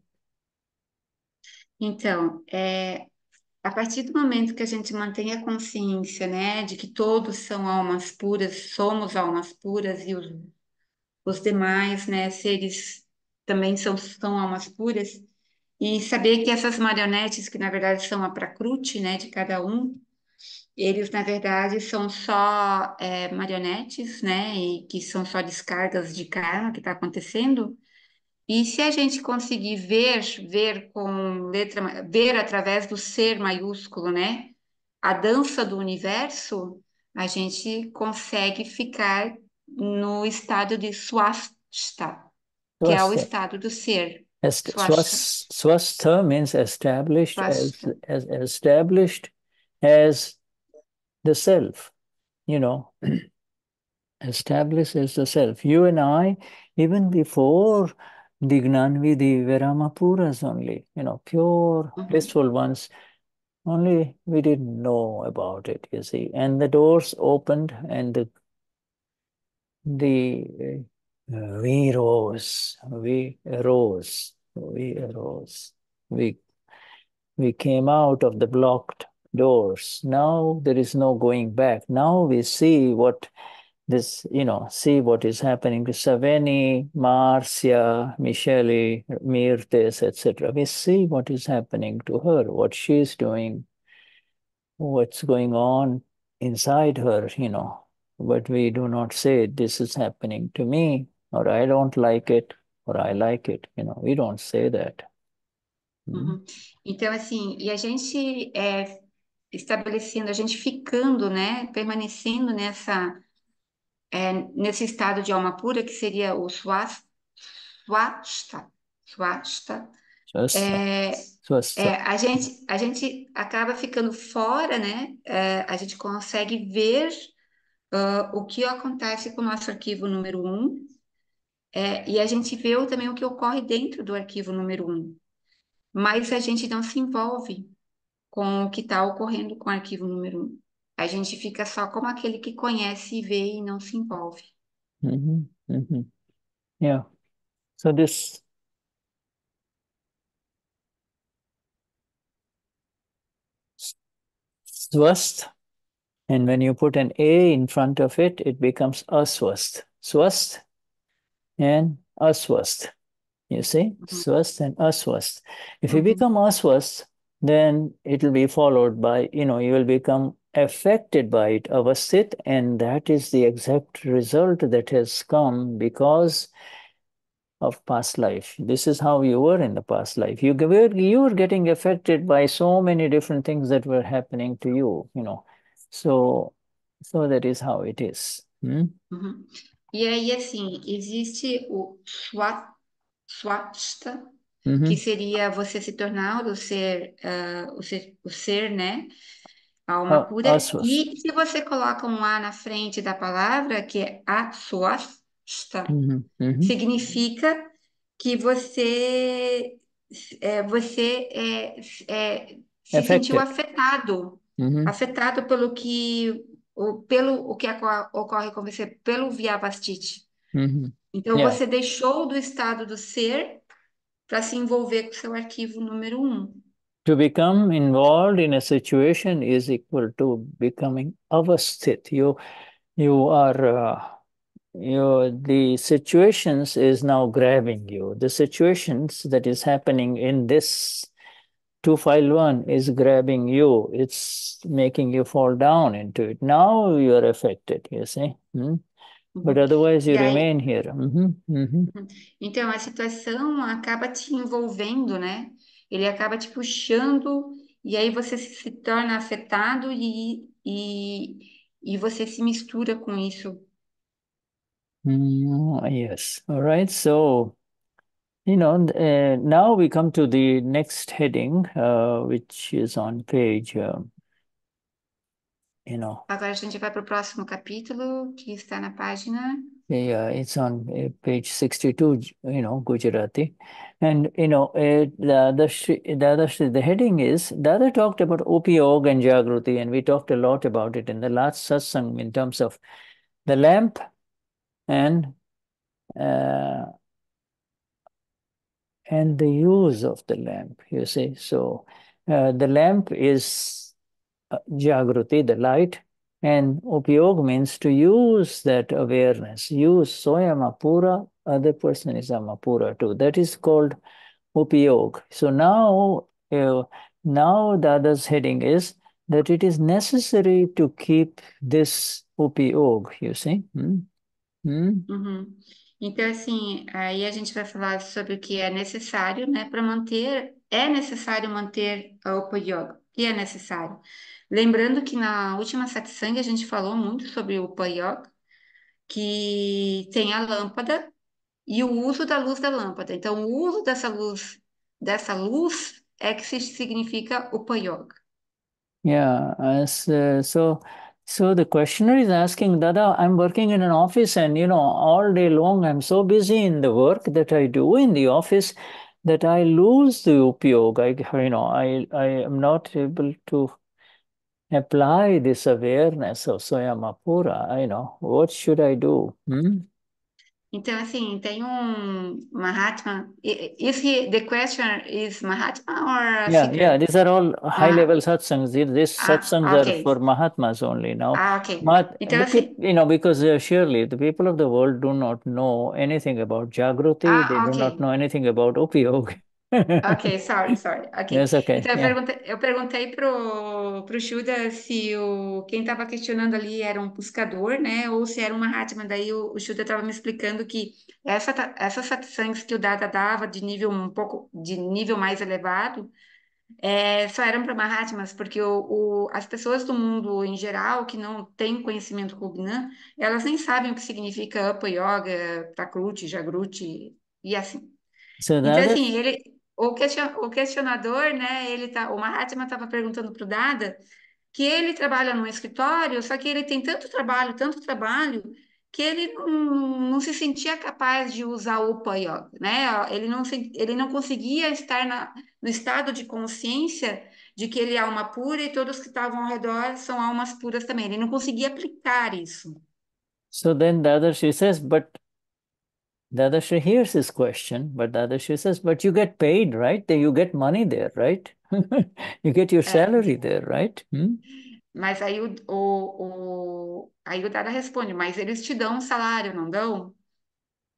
Então, a partir do momento que a gente mantém a consciência, né, de que todos são almas puras, somos almas puras e os demais, né, seres também são almas puras, e saber que essas marionetes, que na verdade são a Prakriti, né, de cada um, eles na verdade são só marionetes, né, e que são só descargas de karma que está acontecendo. E se a gente conseguir ver com ver através do ser maiúsculo, né? A dança do universo, a gente consegue ficar no estado de swastika, que é o Swastha. estado do ser. Swastika, Swastha means established swastika. as established as the self, you know, established as the self. You and I, even before the Gnanvidhi, were Amapuras only, pure, Uhum, blissful ones. Only we didn't know about it, you see. And the doors opened and we rose, we arose. We came out of the blocked doors. Now there is no going back. Now we see see what is happening to Saveni, Marcia, Michele, Mirtes, etc. We see what is happening to her, what she is doing, what's going on inside her, but we do not say this is happening to me, or I don't like it, or I like it. We don't say that. Hmm? uhum. Então, assim, e a gente estabelecendo, a gente ficando, né? Permanecendo nesse estado de alma pura, que seria o swasta. Swastha, É, swastha. a gente acaba ficando fora, né? A gente consegue ver o que acontece com o nosso arquivo número um, e a gente vê também o que ocorre dentro do arquivo número um, mas a gente não se envolve com o que está ocorrendo com o arquivo número um. A gente fica só como aquele que conhece e vê e não se envolve. Hmm. Hmm. Yeah. So this swasth, and when you put an A in front of it, it becomes aswasth. Swasth and aswast. You see, Uhum. swast and aswast. If you Uhum. become aswast, then it will be followed by, you will become affected by it, avasthit, and that is the exact result that has come because of past life. This is how you were in the past life. You were getting affected by so many different things that were happening to you. So, so that is how it is. Hmm? Uhum. E aí, assim, existe o swasta, que Mm-hmm. seria você se tornar o ser, o ser, né? A alma pura. Aswast. E se você coloca um A na frente da palavra, que é aswasta, Mm-hmm. Mm-hmm. significa que você se sentiu Affected. afetado, Mm-hmm. afetado pelo que ocorre com você, pelo Vyavastiti. Mm-hmm. Então, Yeah. você deixou do estado do ser para se envolver com o seu arquivo número um. To become involved in a situation is equal to becoming avasthit. You are the situations is now grabbing you. The situations that is happening in this 251 is grabbing you. It's making you fall down into it. Now you are affected, you see. Hmm? But Uhum. otherwise you E aí, remain here. Mm-hmm. Mm-hmm. então, a situação acaba te envolvendo, né? Ele acaba te puxando, e aí você se torna afetado e você se mistura com isso. Yes. All right. So, now we come to the next heading, which is on page, you know, Agora a gente vai para o próximo capítulo, que está na página. yeah, it's on page 62, Gujarati. And, the heading is, the other talked about Upayog and Jagruti, and we talked a lot about it in the last satsang in terms of the lamp and uh, and the use of the lamp, you see. So the lamp is Jagruti, the light, and Upayog means to use that awareness. Use Soyam Apura, other person is Amapura too. That is called Upayog. So now the other's heading is that it is necessary to keep this Upayog, you see. Hmm? Hmm? Uhum. Então, assim, aí a gente vai falar sobre o que é necessário, né, para manter, é necessário manter a Upa Yoga, o que é necessário. Lembrando que na última satsang a gente falou muito sobre o Upa Yoga, que tem a lâmpada e o uso da luz da lâmpada. Então, o uso dessa luz é que significa Upa Yoga. Yeah, so the questioner is asking, Dada, I'm working in an office and all day long I'm so busy in the work that I do in the office that I lose the upayog. I am not able to apply this awareness of Swayamapura. What should I do? Hmm? Então, assim, tem um Mahatma. The question is Mahatma or a Yeah, seeker? these are all high-level Ah, satsangs. These satsangs ok. are for Mahatmas only now. Ok. Então, The people, assim, because surely the people of the world do not know anything about Jagruti. They do ok. not know anything about Upayog. Ok, sorry. Ok. Yes, okay, Então, eu yeah. perguntei, eu perguntei pro Shuda se quem estava questionando ali era um buscador, né? Ou se era um Mahatma. Daí o Shuda estava me explicando que essas satsangs que o Dada dava de nível um pouco, de nível mais elevado, só eram para Mahatmas, porque as pessoas do mundo em geral que não têm conhecimento Kubnan, elas nem sabem o que significa Upa Yoga, Prakruti, Jagruti e assim. So the Então, other, assim, o questionador, né, o Mahatma estava perguntando para o Dada que ele trabalha num escritório, só que ele tem tanto trabalho, que ele não se sentia capaz de usar o Upa Yoga, né? Ele não conseguia estar no estado de consciência de que ele é alma pura e todos que estavam ao redor são almas puras também. Ele não conseguia aplicar isso. so then the other she says, but the other she hears his question, but the other she says, but you get paid, right? You get money there, right? You get your É, salary there, right? Hmm? mas aí aí o Dada responde, mas eles te dão um salário, não dão?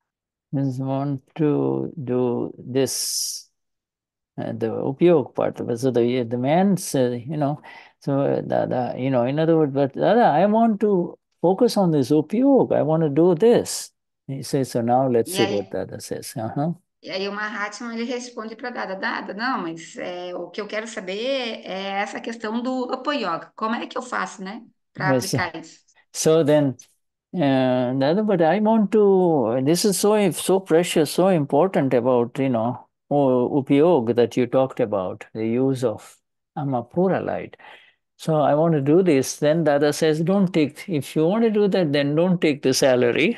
just want to do this, the upyog part of it. So the man said, so in other words, but Dada, I want to focus on this upyog. I want to do this. He says, so now let's E see what aí, Dada says. Uh-huh. e aí o Mahatma ele responde para Dada, Dada, não, mas o que eu quero saber é essa questão do Apo Yoga. Como é que eu faço, né, para Yes. aplicar isso? So then, Dada, but I want to, this is so precious, so important about, upyog that you talked about, the use of Amapura light. So I want to do this. Then the other says, don't take, if you want to do that, then don't take the salary.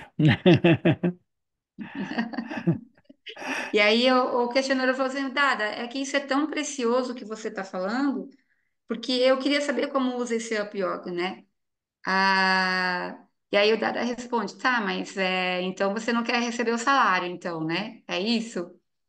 E aí o questionador falou assim, Dada, é que isso é tão precioso que você está falando, porque eu queria saber como usa esse Up Yoga, né? E aí o Dada responde, tá, mas então você não quer receber o salário, então, né? É isso?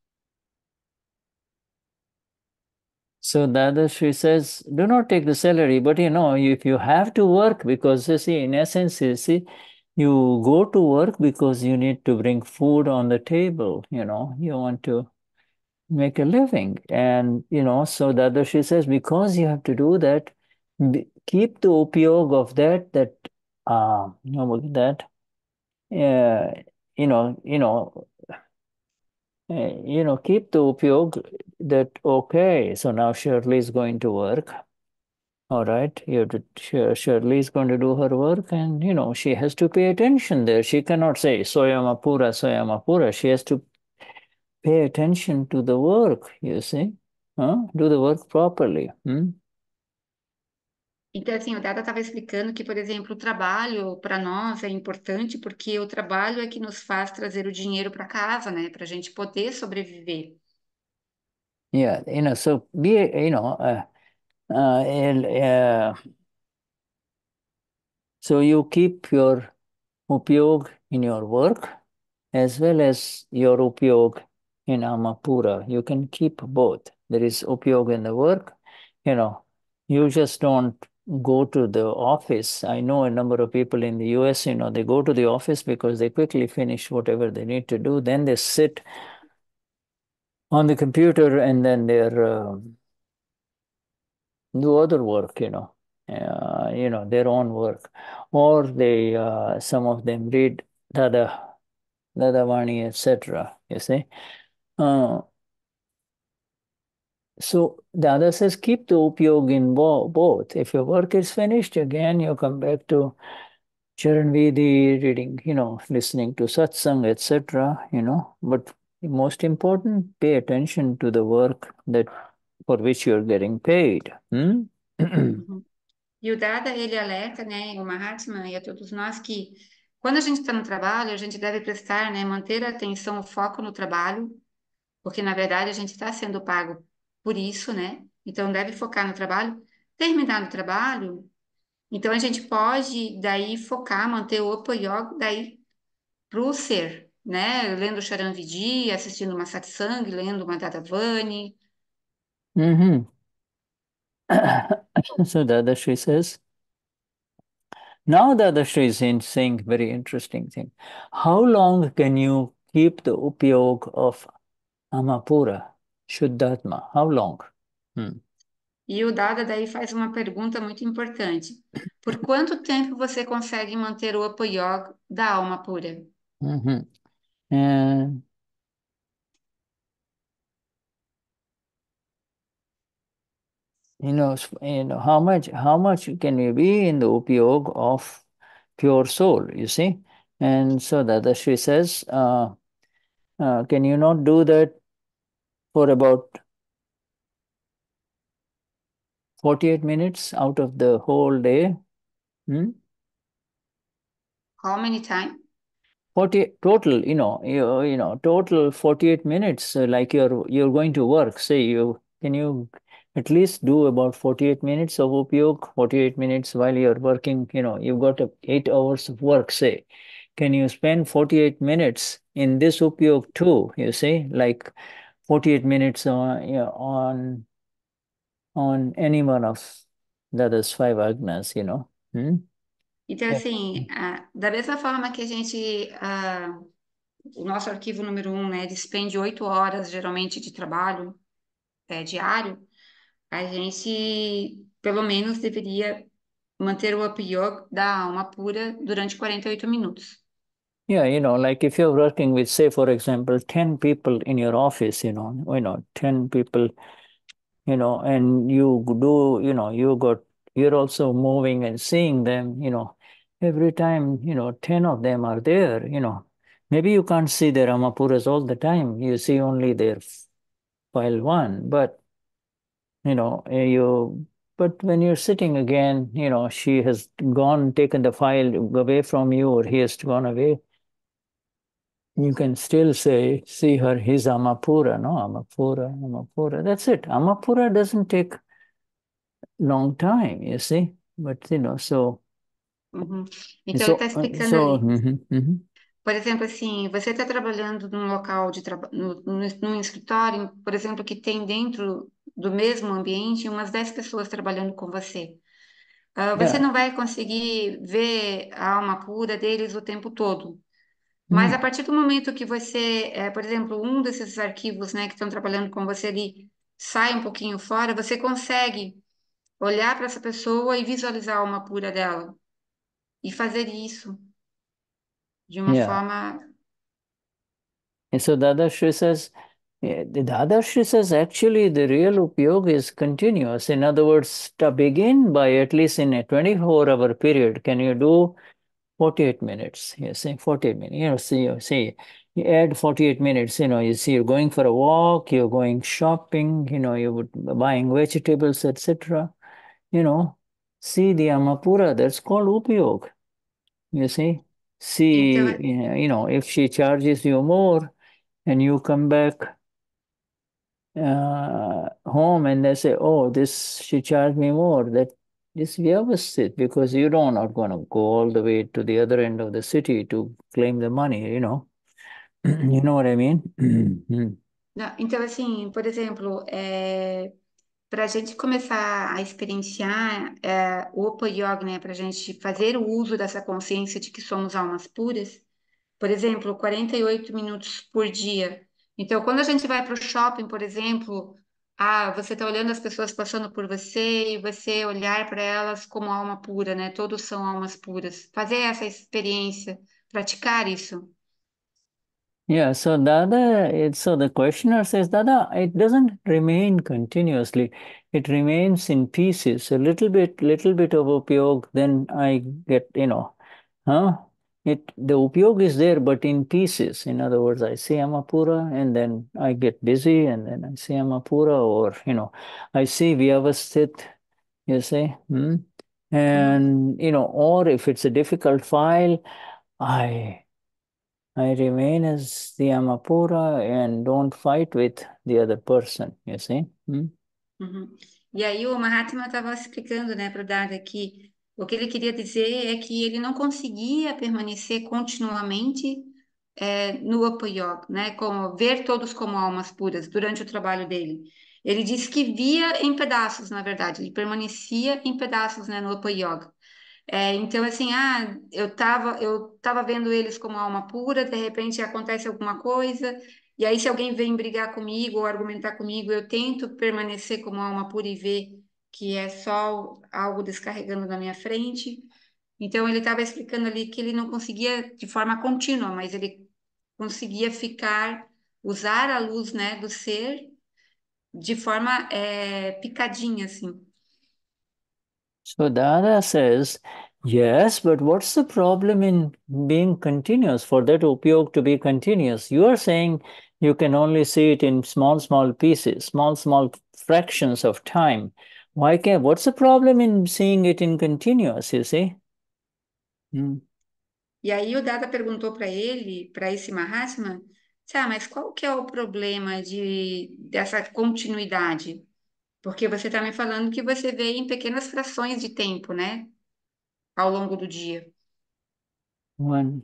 So the other she says, do not take the salary, but if you have to work, because you see, in essence, you go to work because you need to bring food on the table, you want to make a living. And, so the other she says, because you have to do that, keep the upyog of uh, keep the upyog that, okay, so now Shirley is going to work. All right, you have to, Shirley is going to do her work, and, she has to pay attention there. She cannot say, Soyama Pura, Soyama Pura. She has to pay attention to the work, you see. Huh? Do the work properly. Hmm? Então, assim, o Dada estava explicando que, por exemplo, o trabalho para nós é importante porque o trabalho é que nos faz trazer o dinheiro para casa, né? Para a gente poder sobreviver. Yeah, so be, so you keep your upyog in your work as well as your upyog in Amapura. You can keep both. There is upyog in the work, you know. You just don't go to the office. I know a number of people in the US, they go to the office because they quickly finish whatever they need to do. Then they sit on the computer and then they're do other work, their own work. Or they, some of them read Dada, Dadavani, etc. You see. Uh, so the other says keep the upyog in both. If your work is finished, again you come back to Charan Vidi, reading, listening to satsang, etc. But most important, pay attention to the work that for which you're getting paid. Hmm? Uhum. E o Dada, ele alerta, né, o Mahatma e a todos nós que quando a gente está no trabalho, a gente deve prestar, né, manter a atenção, o foco no trabalho, porque na verdade a gente está sendo pago por isso, né? Então deve focar no trabalho. Terminar no trabalho, então a gente pode daí focar, manter o Opa Yoga daí pro ser, né? Lendo Charan Vidi, assistindo uma satsang, lendo uma Dadavani. Mm-hmm. So the other Sri says, now the other Sri is saying very interesting thing. How long can you keep the upyog of Amapura, Shuddhatma? How long? Hmm. E o Dada daí faz uma pergunta muito importante. Por quanto tempo você consegue manter o Opa Yoga da alma pura? Mm-hmm. And how much can you be in the upyog of pure soul, you see? And so the other Sri says, can you not do that for about 48 minutes out of the whole day? Hmm? How many time? 40 total, total 48 minutes, like you're going to work. Say you at least do about 48 minutes of upyog, 48 minutes while you're working, you've got 8 hours of work, say. Can you spend 48 minutes in this upyog too, you see? Like 48 minutes on any one of the other's five agnas. Hmm? Então, Yeah. assim, da mesma forma que a gente o nosso arquivo número um, né, despende 8 horas, geralmente, de trabalho diário, a gente, pelo menos, deveria manter o Up Yoga da alma pura durante 48 minutos. Yeah, like if you're working with, say, for example, 10 people in your office, 10 people, and you do, you're also moving and seeing them, every time, 10 of them are there, maybe you can't see their Amapuras all the time. You see only their file one, but, but when you're sitting again, she has gone, taken the file away from you, or he has gone away. You can still see her, his Amapura, no? Amapura. That's it. Amapura doesn't take long time, you see. But, Uhum. Então, ele está explicando so, ali. Por exemplo, assim, você está trabalhando num local de trabalho, num escritório, por exemplo, que tem dentro do mesmo ambiente umas 10 pessoas trabalhando com você. Você yeah. não vai conseguir ver a alma pura deles o tempo todo. Mas a Mm. partir do momento que você, por exemplo, um desses arquivos, né, que estão trabalhando com você ali, sai um pouquinho fora, você consegue olhar para essa pessoa e visualizar a alma pura dela. E fazer isso de uma Yeah. forma. And so Dadashi says, the Dadashi says actually the real upyog is continuous. In other words, to begin by at least in a 24-hour period, can you do 48 minutes? You see, 48 minutes. See, you add 48 minutes, you see, you're going for a walk, you're going shopping, you're buying vegetables, etc. See the Amapura, that's called upyog. You see, Então, if she charges you more, and you come back home and they say, oh, this she charged me more. That is vyavasthit because you don't not going to go all the way to the other end of the city to claim the money, You know what I mean? então, assim, por exemplo, para a gente começar a experienciar o Opa Yoga, né, para a gente fazer o uso dessa consciência de que somos almas puras, por exemplo, 48 minutos por dia. Então, quando a gente vai para o shopping, por exemplo, você está olhando as pessoas passando por você e você olhar para elas como alma pura, né? Todos são almas puras. Fazer essa experiência, praticar isso. Yeah, so so the questioner says, Dada, it doesn't remain continuously. It remains in pieces, a little bit of upyog, then I get, huh? The upyog is there, but in pieces. In other words, I see Amapura and then I get busy and then I see Amapura, or, I see Vyavasthit, you see, hmm? Uhum. And, or if it's a difficult file, I remain as the Amapura and don't fight with the other person, you see? Hmm? Uhum. E aí o Mahatma estava explicando, né, para o Dada que o que ele queria dizer é que ele não conseguia permanecer continuamente no Upper Yoga, né, como ver todos como almas puras durante o trabalho dele. Ele disse que via em pedaços, na verdade, ele permanecia em pedaços, né, no Upper Yoga. Então, assim, eu tava vendo eles como alma pura, de repente acontece alguma coisa, e aí se alguém vem brigar comigo ou argumentar comigo, eu tento permanecer como alma pura e ver que é só algo descarregando na minha frente. Então, ele estava explicando ali que ele não conseguia de forma contínua, mas ele conseguia usar a luz, né, do ser de forma picadinha, assim. So Dada says, yes, but what's the problem in being continuous, for that upyog to be continuous? You are saying you can only see it in small pieces, small fractions of time. What's the problem in seeing it in continuous, you see? Hmm. E aí o Dada perguntou para ele, para esse Mahatma, mas qual que é o problema dessa continuidade? Porque você está me falando que você vê em pequenas frações de tempo, né? Ao longo do dia. One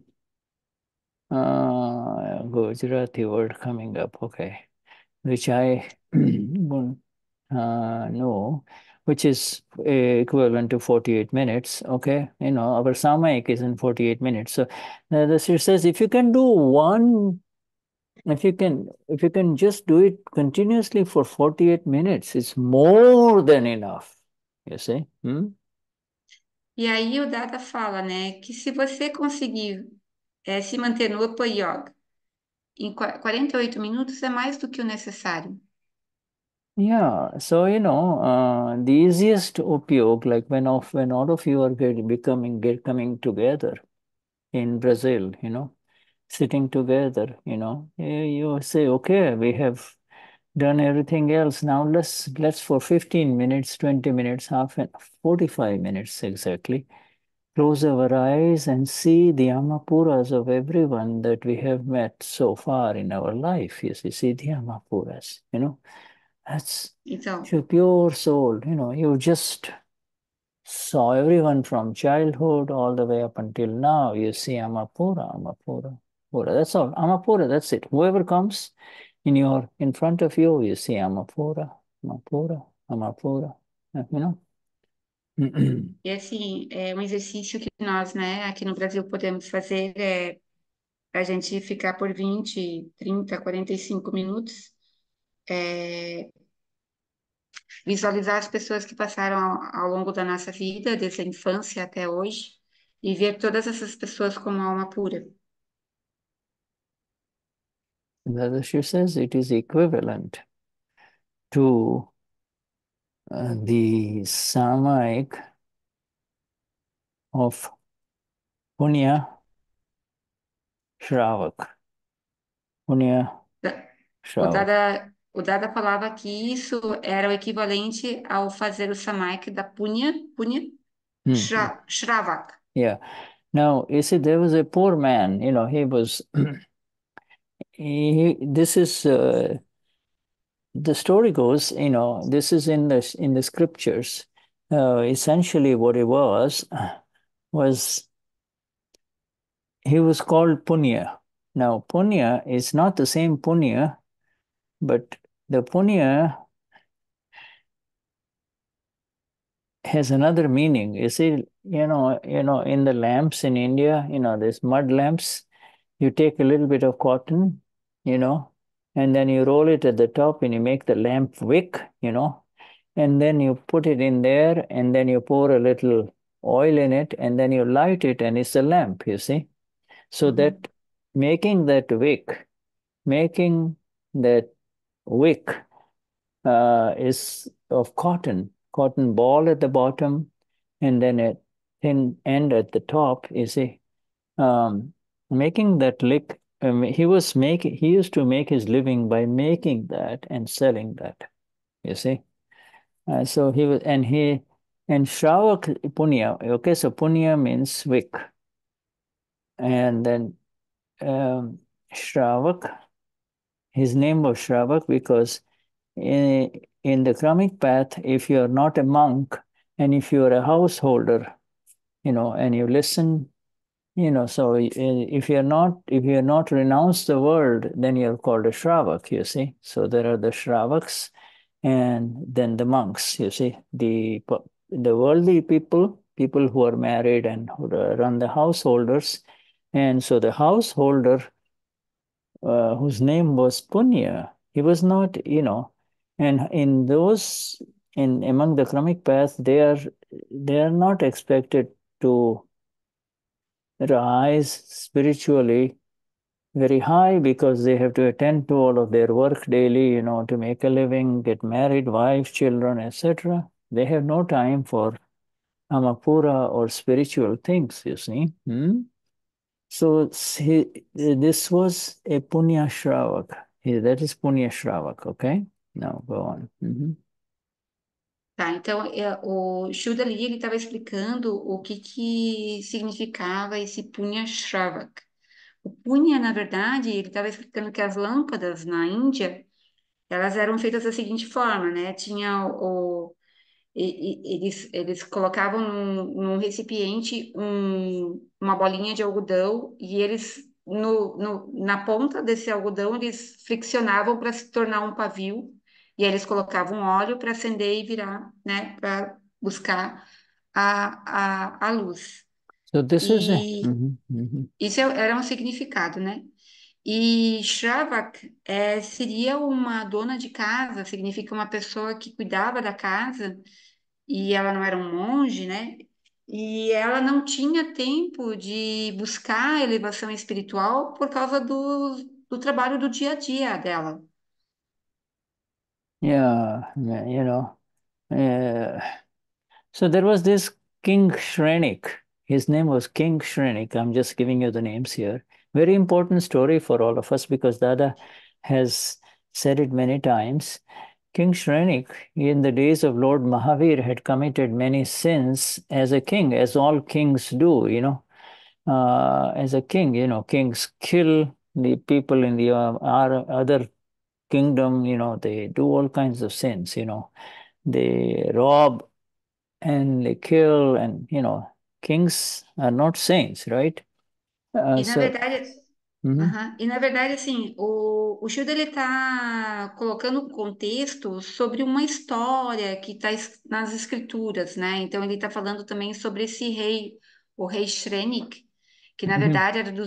Gujarati word coming up, okay, which I know, which is equivalent to 48 minutes. Okay, our samayik is in 48 minutes. So the Sri says, if you can do one, if you can just do it continuously for 48 minutes, it's more than enough. You see? E aí o Dada fala, né, que se você conseguir se manter no Upa Yoga em 48 minutos é mais do que o necessário. Yeah, so the easiest upyog, like when all of you are coming together in Brazil, sitting together, you say, okay, we have done everything else. Now let's for 15 minutes, 20 minutes, 45 minutes exactly, close our eyes and see the Amapuras of everyone that we have met so far in our life. You see the Amapuras, that's Então, your pure soul, you just saw everyone from childhood all the way up until now. You see Amapura, Amapura, Pura. That's all. Amapura, that's it. Whoever comes in front of you, you see Amapura, Amapura, Amapura. You know? e assim, é um exercício que nós, né, aqui no Brasil podemos fazer a gente ficar por 20, 30, 45 minutos, visualizar as pessoas que passaram ao longo da nossa vida, desde a infância até hoje, e ver todas essas pessoas como alma pura. That she says it is equivalent to the Samaik of Punya Shravak. Punya O Shravak. Dada falava que isso era o equivalente ao fazer o Samaik da Punya Hmm. Shravak. Yeah. Now, you see, there was a poor man, he was, this is, the story goes, this is in the scriptures. Essentially what it was he was called Punya. Now, Punya is not the same Punya, but the Punya has another meaning. You see, in the lamps in India, there's mud lamps. You take a little bit of cotton, and then you roll it at the top and you make the lamp wick, and then you put it in there and then you pour a little oil in it and then you light it and it's a lamp, you see. So Uhum. that making that wick, making that wick is of cotton ball at the bottom, and then a thin end at the top. You see, making that lick. He used to make his living by making that and selling that. You see, so he was, and Shravak Punya. Okay, so Punya means wick, and then Shravak. His name was Shravak because in the Kramic path, if you are not a monk and if you are a householder, and you listen, so if you are not renounced the world, then you're called a Shravak, you see. So there are the Shravaks and then the monks, you see. The worldly people who are married and who run the householders. And so the householder whose name was Punya. He was not, and in among the Kramic path, they are not expected to rise spiritually very high because they have to attend to all of their work daily, to make a living, get married, wife, children, etc. They have no time for Amapura or spiritual things, you see. So this was a Punya Shravak. That is Punya Shravak, okay? Now go on. Tá, então o Shuddha ali ele estava explicando o que significava esse Punya Shravak. O Punya, na verdade, ele estava explicando que as lâmpadas na Índia, elas eram feitas da seguinte forma, né? Tinha eles colocavam num recipiente uma bolinha de algodão e eles, na ponta desse algodão, eles friccionavam para se tornar um pavio E aí eles colocavam óleo para acender e virar, né, para buscar a luz. So this is it. E isso era um significado, né? E Shravak seria uma dona de casa, significa uma pessoa que cuidava da casa, e ela não era um monge, né? E ela não tinha tempo de buscar a elevação espiritual por causa do trabalho do dia a dia dela. Yeah, you know. Uh, so there was this King Shrenik. His name was King Shrenik. I'm just giving you the names here. Very important story for all of us because Dada has said it many times. King Shrenik, in the days of Lord Mahavir, had committed many sins as a king, as all kings do, as a king, kings kill the people in the our other kingdom, they do all kinds of sins, they rob and they kill, and, kings are not saints, right? E na So, verdade, mhm, aham. E na verdade, assim, o Gildo ele está colocando um contexto sobre uma história que está nas escrituras, né? Então ele está falando também sobre esse rei, o rei Shrenik, que na mhm, verdade era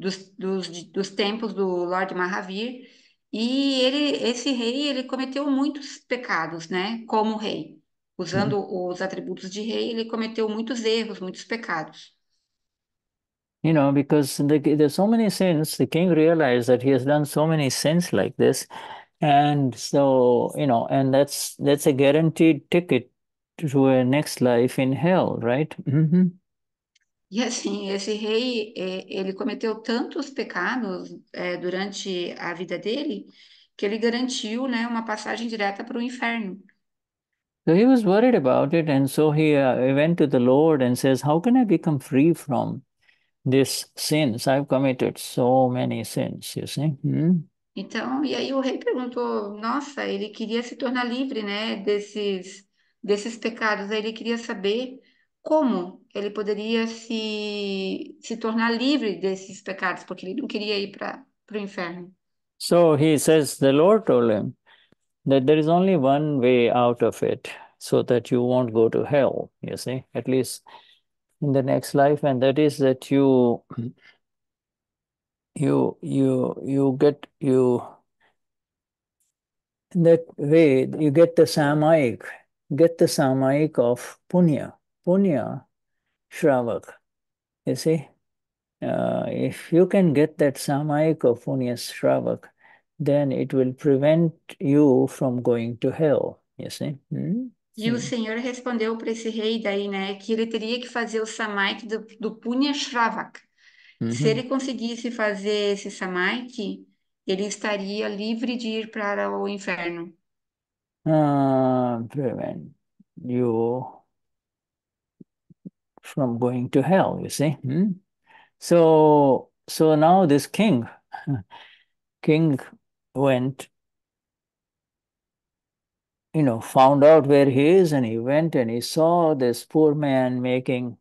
dos tempos do Lord Mahavir, e esse rei, ele cometeu muitos pecados, né? Como rei, mhm. usando os atributos de rei, ele cometeu muitos erros, muitos pecados. Because there's so many sins, the king realized that he has done so many sins like this. And so, and that's a guaranteed ticket to a next life in hell, right? E assim, esse rei, ele cometeu tantos pecados, durante a vida dele, que ele garantiu, né, uma passagem direta para o inferno. So he was worried about it, and so he went to the Lord and says, "How can I become free from these sins? I've committed so many sins, you see." Então, e aí o rei perguntou, nossa, ele queria se tornar livre, né, desses pecados. Aí ele queria saber como ele poderia se tornar livre desses pecados, porque ele não queria ir para o inferno. So he says, the Lord told him that there is only one way out of it, so that you won't go to hell, you see, at least in the next life, and that is that you get you in that way you get the samaik of punya shravak, you see. If you can get that samaik of punya shravak, then it will prevent you from going to hell, you see. E o Senhor respondeu para esse rei daí, né, que ele teria que fazer o Samait do Punya Shravak. Se Mm-hmm. ele conseguisse fazer esse Samait, ele estaria livre de ir para o inferno. Prevent you from going to hell, you see. So now this king went, found out where he is, and he went and he saw this poor man making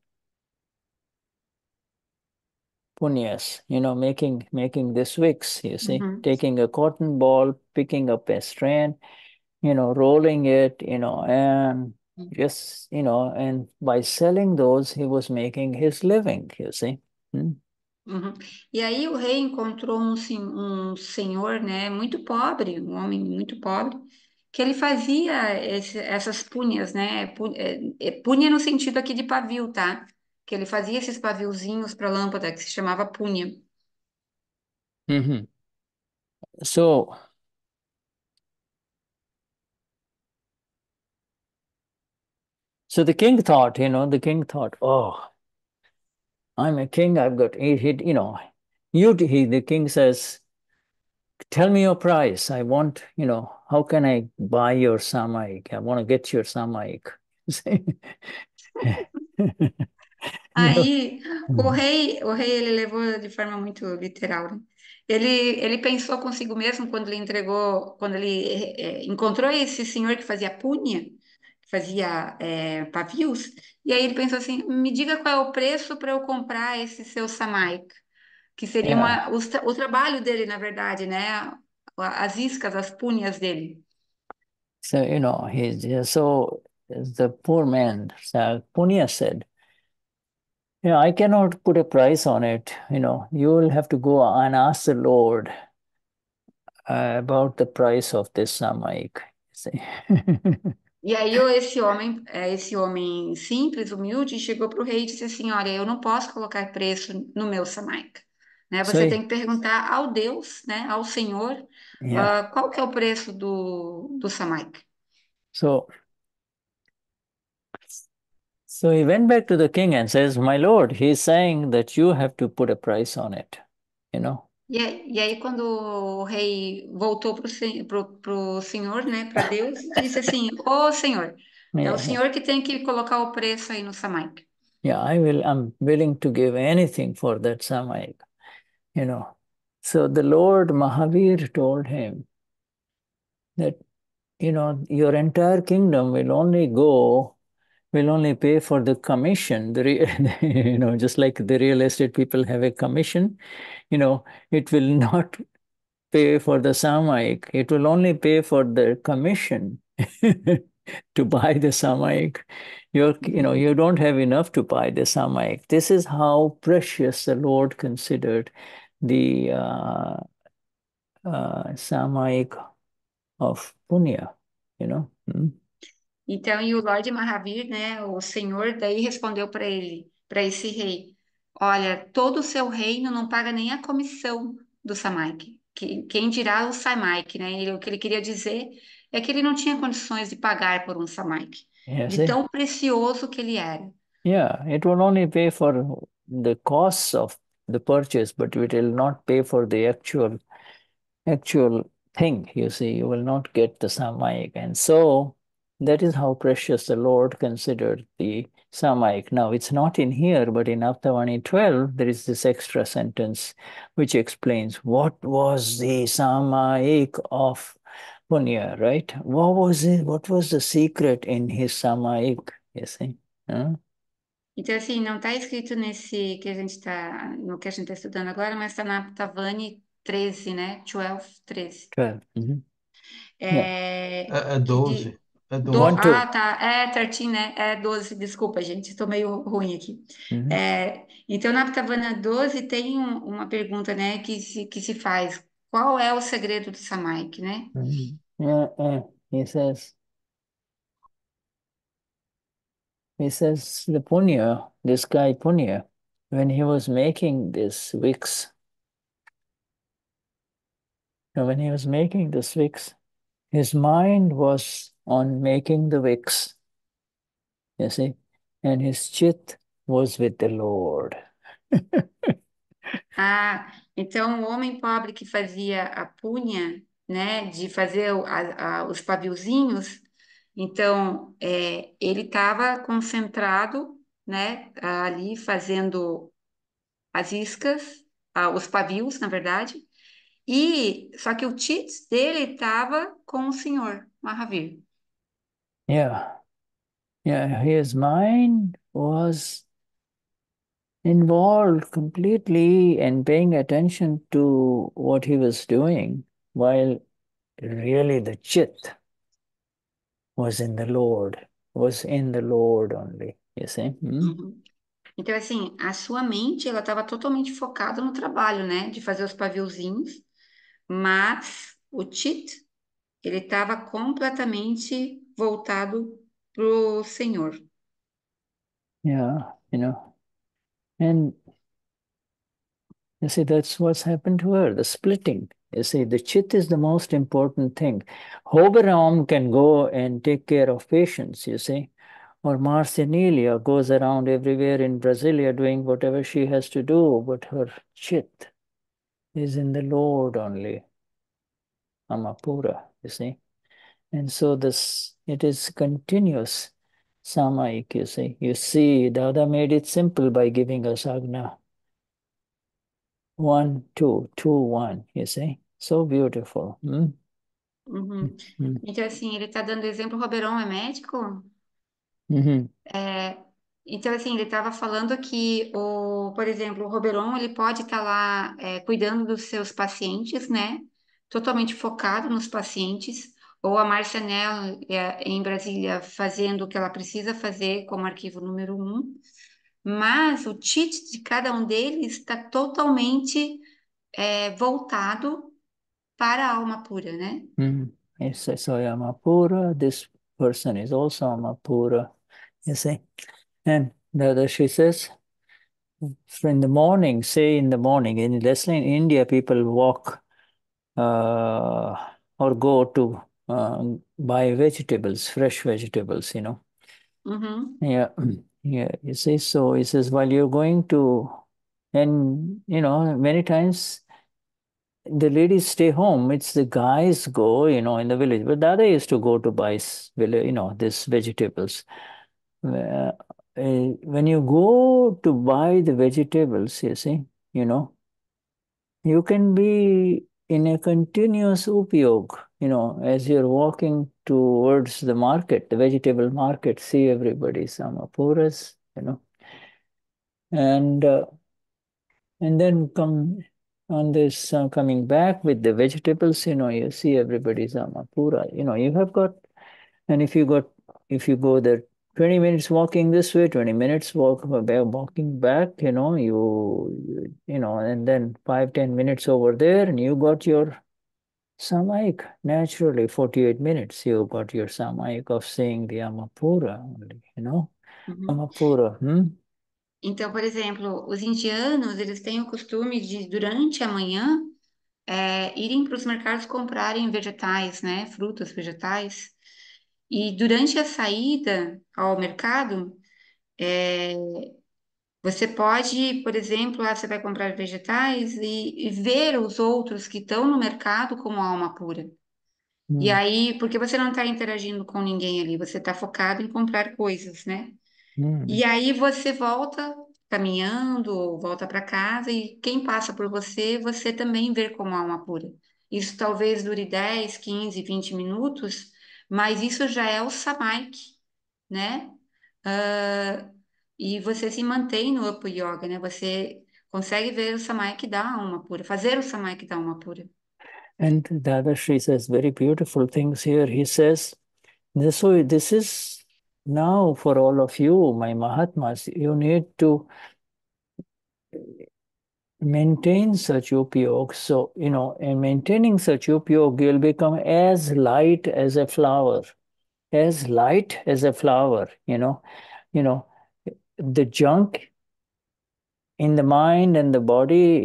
punyas, making this wicks, you see, Uhum. taking a cotton ball, picking up a strand, rolling it, and just, and by selling those, he was making his living, you see. Uhum. E aí o rei encontrou um senhor, né, muito pobre, um homem muito pobre, que ele fazia essas punhas, né, punha no sentido aqui de pavio, tá? Que ele fazia esses paviozinhos para lâmpada, que se chamava punha. Mhm. So, so the king thought, oh, I'm a king. I've got, the king says, tell me your price. I want, how can I buy your samaik? I want to get your samaik. You Aí know? o rei ele levou de forma muito literal, né? Ele pensou consigo mesmo quando ele entregou, quando ele encontrou esse senhor que fazia punha, que fazia pavios, e aí ele pensou assim: me diga qual é o preço para eu comprar esse seu Samaica, que seria Yeah. o trabalho dele, na verdade, né? As iscas, as punhas dele. So, so the poor man, Punya said, yeah, I cannot put a price on it. You will have to go and ask the Lord about the price of this Samaik. See? E aí esse homem simples, humilde, chegou para o rei e disse assim, olha, eu não posso colocar preço no meu Samaica, né? So, Você tem que perguntar ao Deus, né, ao Senhor, yeah. qual que é o preço do Samaica. So, so he went back to the king and says, My lord, he's saying that you have to put a price on it, you know. E aí, quando o rei voltou pro Senhor, né, para Deus, disse assim: Ô Senhor, é o Yeah, yeah. Senhor que tem que colocar o preço aí no Samaica. Yeah, I'm willing to give anything for that Samaik, you know. So the Lord Mahavir told him that, your entire kingdom will only pay for the commission, just like the real estate people have a commission, it will not pay for the Samaik. It will only pay for the commission to buy the Samaik. You don't have enough to buy the Samaik. This is how precious the Lord considered the Samaik of Punya, you know. Então, e o Lord Mahavir, né, o Senhor, daí respondeu para ele, para esse rei: Olha, todo o seu reino não paga nem a comissão do Samaique. Quem dirá o Samaique, né? O que ele queria dizer é que ele não tinha condições de pagar por um Samaique, Yes, de tão precioso que ele era. yeah, it will only pay for the costs of the purchase, but it will not pay for the actual thing. You see, you will not get the Samaik. And so that is how precious the Lord considered the Samaik. Now, it's not in here, but in Aptavani 12, there is this extra sentence which explains what was the Samaik of Punya, right? What was it? What was the secret in his Samaik? You see? Huh? Então, assim, não está escrito nesse no que a gente está estudando agora, mas está na Tavani 13, né? 12, 13. 12. Yeah. É, É que 12. de, É 12. 1, 2. tá. É 13, né? É 12, desculpa, gente, estou meio ruim aqui. Mhm. Então, na Tavana 12 tem uma pergunta, né, que se faz. Qual é o segredo do Samaik, né? Mhm. Yeah, yeah. He says the Punya, this guy Punya, when he was making this wicks, when he was making this wicks, his mind was on making the wicks, you see, and his chit was with the Lord. Ah, então o homem pobre que fazia a punha, né, de fazer os paviozinhos, então ele estava concentrado, né, ali fazendo as iscas, os pavios, na verdade, e só que o tits dele estava com o senhor Mahavir. Yeah, yeah, his mind was involved completely and paying attention to what he was doing, while really the chit was in the Lord, was in the Lord only, you see? Uhum. Então, assim, a sua mente, ela estava totalmente focada no trabalho, né, de fazer os paviozinhos, mas o tit ele estava completamente voltado pro Senhor. Yeah, and you see, that's what's happened to her, the splitting. You see, the chit is the most important thing. Hoberam can go and take care of patients, you see, or Marcianelia goes around everywhere in Brasilia doing whatever she has to do, but her chit is in the Lord only, Amapura, you see. And so it is continuous Samaik, you see. You see, Dada made it simple by giving us Agna. 1, 2, 2, 1, you see. So beautiful. Uhum. Mm. Então, assim, ele está dando exemplo, o Roberon é médico? Mhm. É, então, assim, ele estava falando que, por exemplo, o Roberon, ele pode estar lá cuidando dos seus pacientes, né? Totalmente focado nos pacientes. ou a Márcia Nel em Brasília fazendo o que ela precisa fazer como arquivo número um, mas o cheat de cada um deles está totalmente voltado para a alma pura, né? Yes, so I am a Pura. This person is also Amapura. You see? And the other, she says, so in the morning, say in the morning, let's say in India, people walk uh, or go to buy vegetables, fresh vegetables, you know. Uhum, Yeah, yeah. You see, so he says, while you're going to, and you know, many times the ladies stay home. It's the guys go, you know, in the village. But Dada used to go to buy, you know, these vegetables. Uh, when you go to buy the vegetables, you see, you know, you can be in a continuous upyog, you know, as you're walking towards the market, the vegetable market, see everybody, some apuras, you know, and uh, and then come on this coming back with the vegetables, you know, you see everybody's amapura, you know, you have got, and if you go there 20 minutes walking this way, 20 minutes walking back, you know, you know, and then 5-10 minutes over there, and you got your Samaik. Naturally, 48 minutes, you got your Samaik of saying the Amapura only, you know, uhum. Amapura. Então, por exemplo, os indianos, eles têm o costume de, durante a manhã, irem para os mercados comprarem vegetais, né? Frutas, vegetais. E durante a saída ao mercado, é, você pode, por exemplo, você vai comprar vegetais e ver os outros que estão no mercado como alma pura. E Mm, aí, porque você não está interagindo com ninguém ali, você está focado em comprar coisas, né? mm, E aí você volta caminhando ou volta para casa e quem passa por você, você também vê como alma pura. Isso talvez dure 10, 15, 20 minutos, mas isso já é o samadhi, né? Ah, e você se mantém no Upper Yoga, né? Você consegue ver o samadhi que dá alma pura, fazer o samadhi que dá alma pura. And Dadashri says very beautiful things here. He says, so this is now for all of you, my Mahatmas, you need to maintain such upyog. So, you know, in maintaining such upyog, you'll become as light as a flower, as light as a flower, you know, the junk in the mind and the body,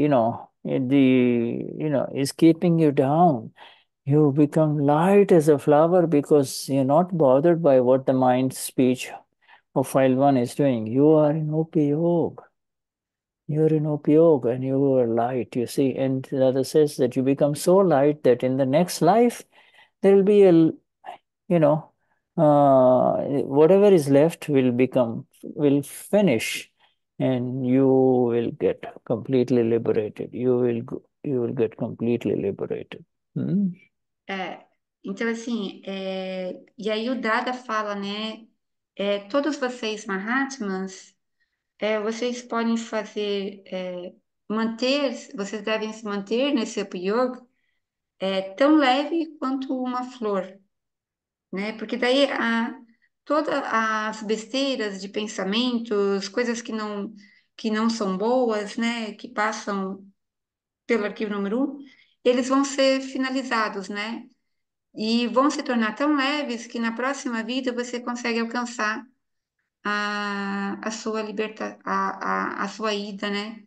is keeping you down. You become light as a flower because you're not bothered by what the mind speech of file one is doing. You are in upyog. You're in upyog and you are light, you see. And the other says that you become so light that in the next life there will be you know, whatever is left will finish, and you will get completely liberated. You will get completely liberated. Hmm? É, então, assim, e aí o Dada fala, né? Todos vocês, Mahatmas, vocês podem vocês devem se manter nesse Upper Yoga tão leve quanto uma flor, né? Porque daí todas as besteiras de pensamentos, coisas que não são boas, né? Que passam pelo arquivo número um, eles vão ser finalizados, né? E vão se tornar tão leves que na próxima vida você consegue alcançar a sua a sua ida, né?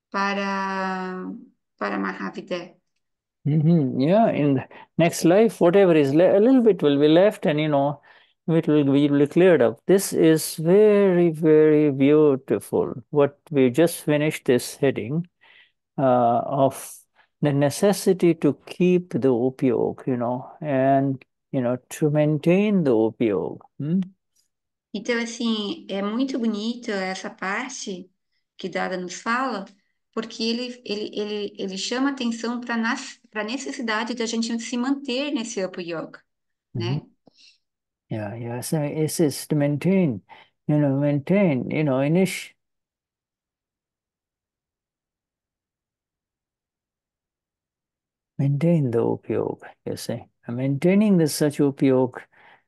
Para Mahavidya. Yeah, in the next life, whatever is a little bit will be left, and it will be cleared up. This is very, very beautiful. What we just finished this heading of the necessity to keep the upyog, and to maintain the upyog. Então, assim, é muito bonito essa parte que Dada nos fala, porque ele chama atenção para a necessidade de a gente se manter nesse Upper Yoga, Mhm. né? Yeah, yeah. So it's is to maintain, maintain the upyog, you see. Maintaining the Satyupa Yoga,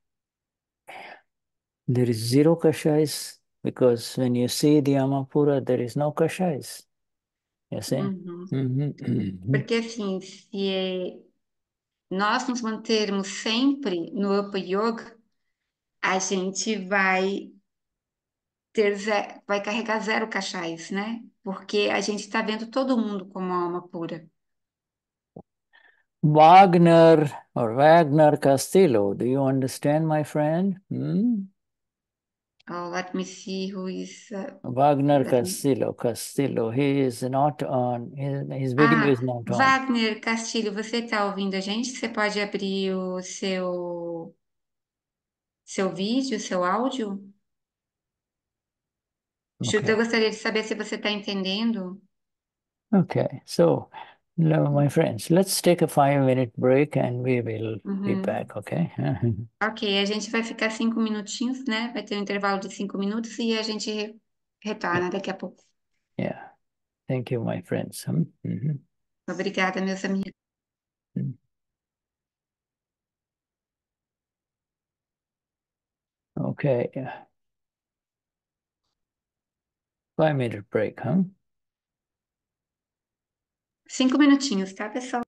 there is zero kashais, because when you see the Amapura, there is no kashais. You see? Uhum. Mhm. Porque assim, se nós nos mantermos sempre no Upper Yoga, a gente vai carregar zero cachais, né? Porque a gente está vendo todo mundo como alma pura. Wagner or Wagner Castillo, do you understand, my friend? Oh, let me see who is. Wagner Let me- Castillo, he is not on, his video is Ah, not on. Wagner Castilho, você está ouvindo a gente? Você pode abrir o seu vídeo, seu áudio? Shuta, eu Okay. gostaria de saber se você está entendendo. Okay. So, my friends, let's take a 5-minute break and we will be Uhum. back, okay? Ok, a gente vai ficar 5 minutinhos, né? Vai ter um intervalo de 5 minutos e a gente retorna daqui a pouco. Yeah. Thank you, my friends. Mhm. Obrigada, meus amigos. Okay. 5-minute break, huh? 5 minutinhos, tá, pessoal?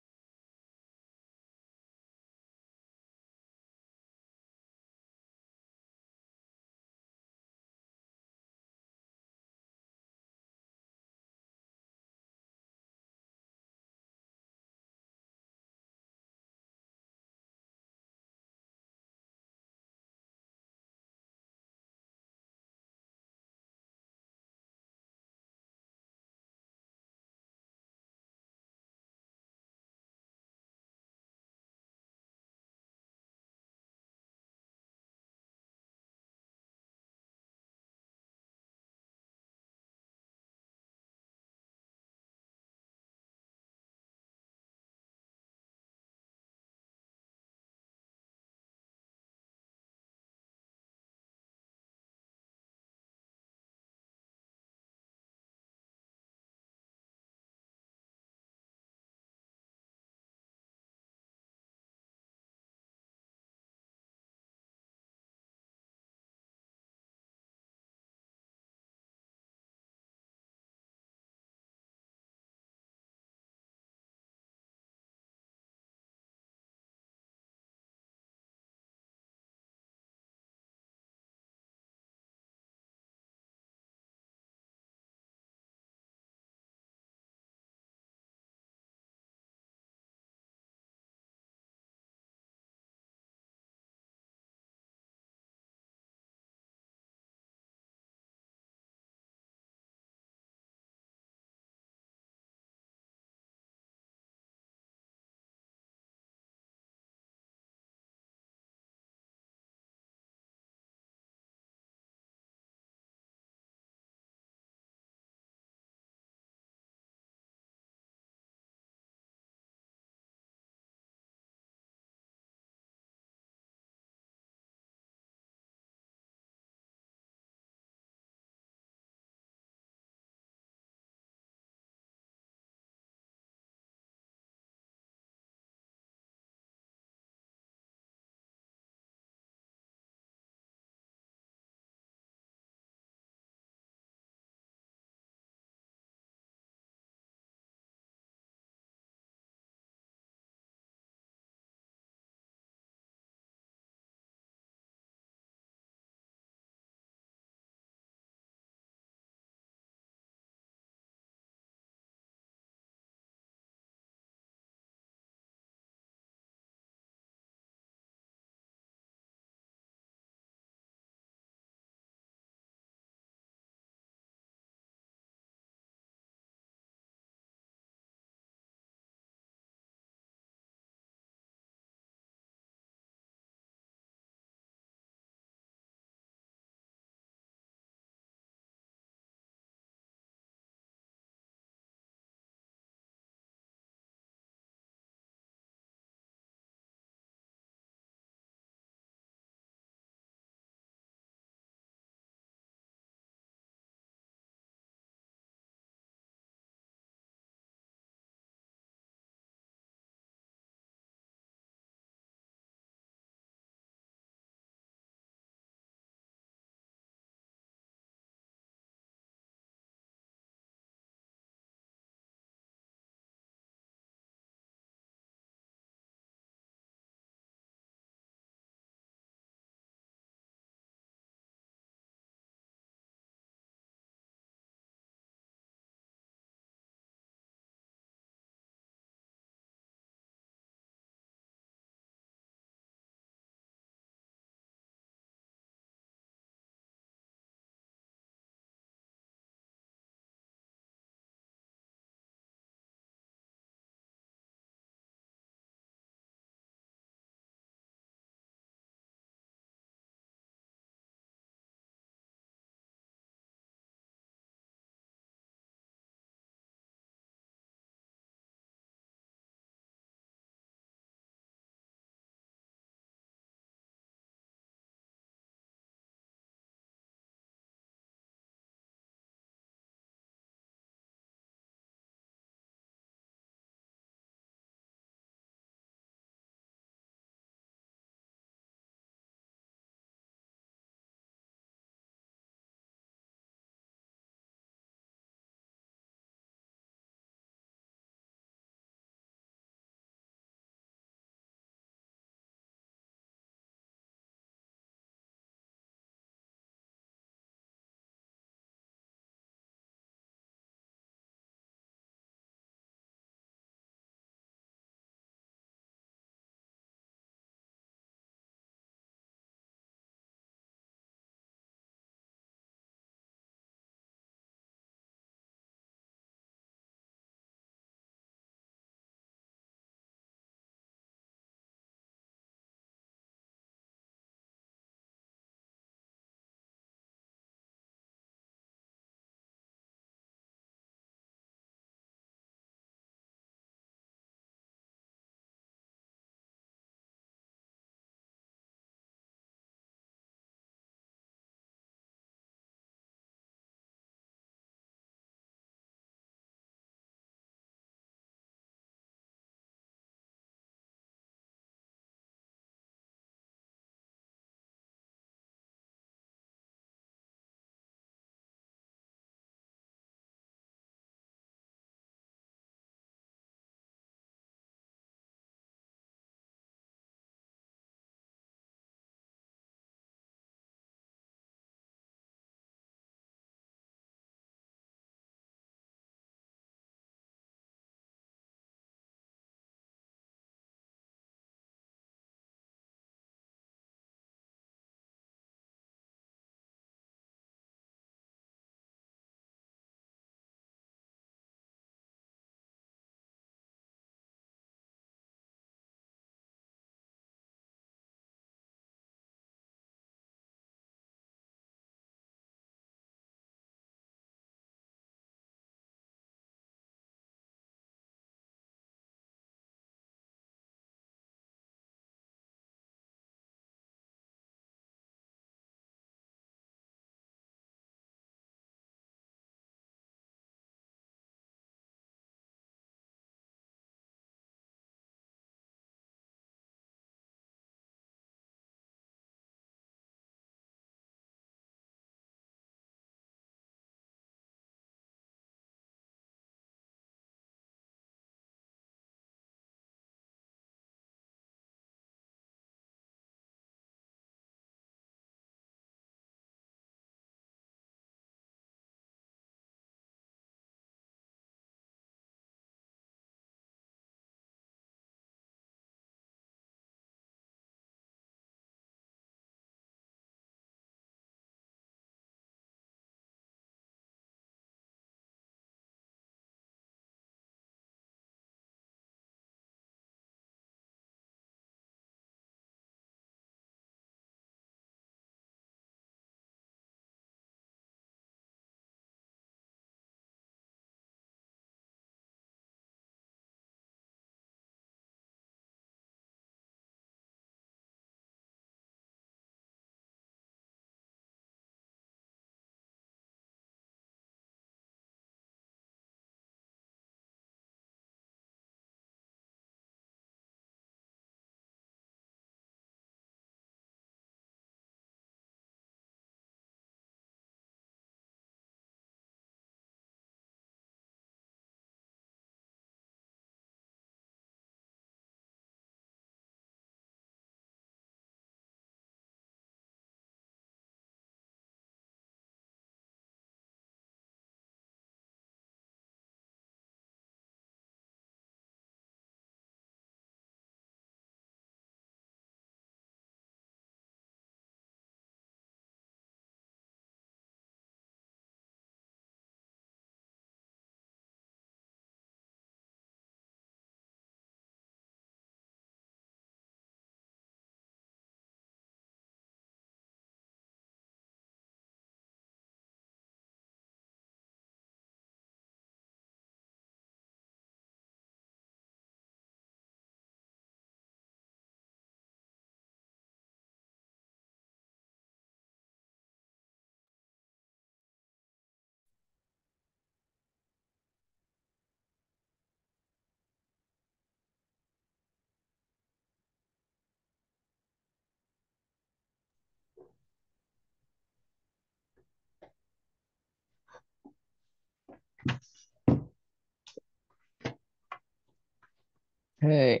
Hey.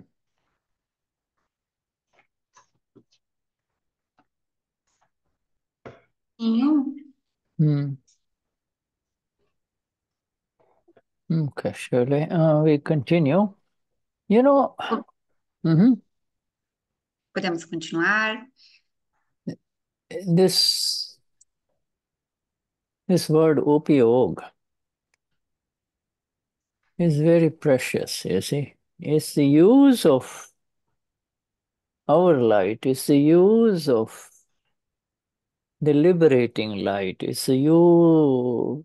Sim. Hmm. Okay, surely. We continue. You know, mhm, Podemos continuar. this this word upyog is very precious, you see. It's the use of our light, it's the use of the liberating light, it's the use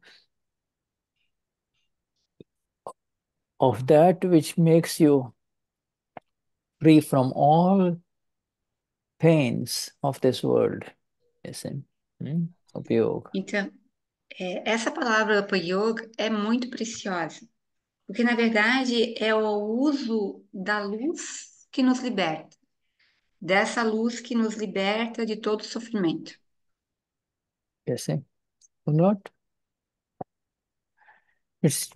of that which makes you free from all pains of this world. You see? Upyog. Então, essa palavra para yoga é muito preciosa, porque na verdade é o uso da luz que nos liberta, dessa luz que nos liberta de todo sofrimento. You see? Not it's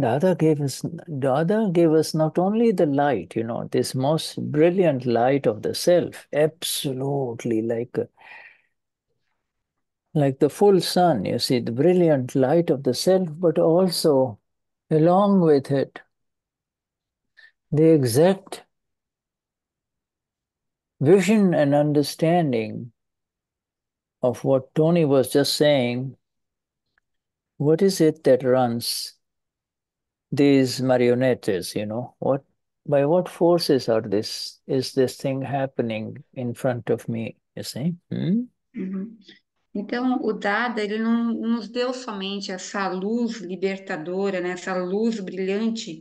Dada gave us not only the light, this most brilliant light of the self, absolutely like the full sun, you see, the brilliant light of the self, but also along with it, the exact vision and understanding of what Tony was just saying. What is it that runs these marionettes, by what forces is this thing happening in front of me, you see? Uhum. Então, o Dada, ele não nos deu somente essa luz libertadora, né, essa luz brilhante,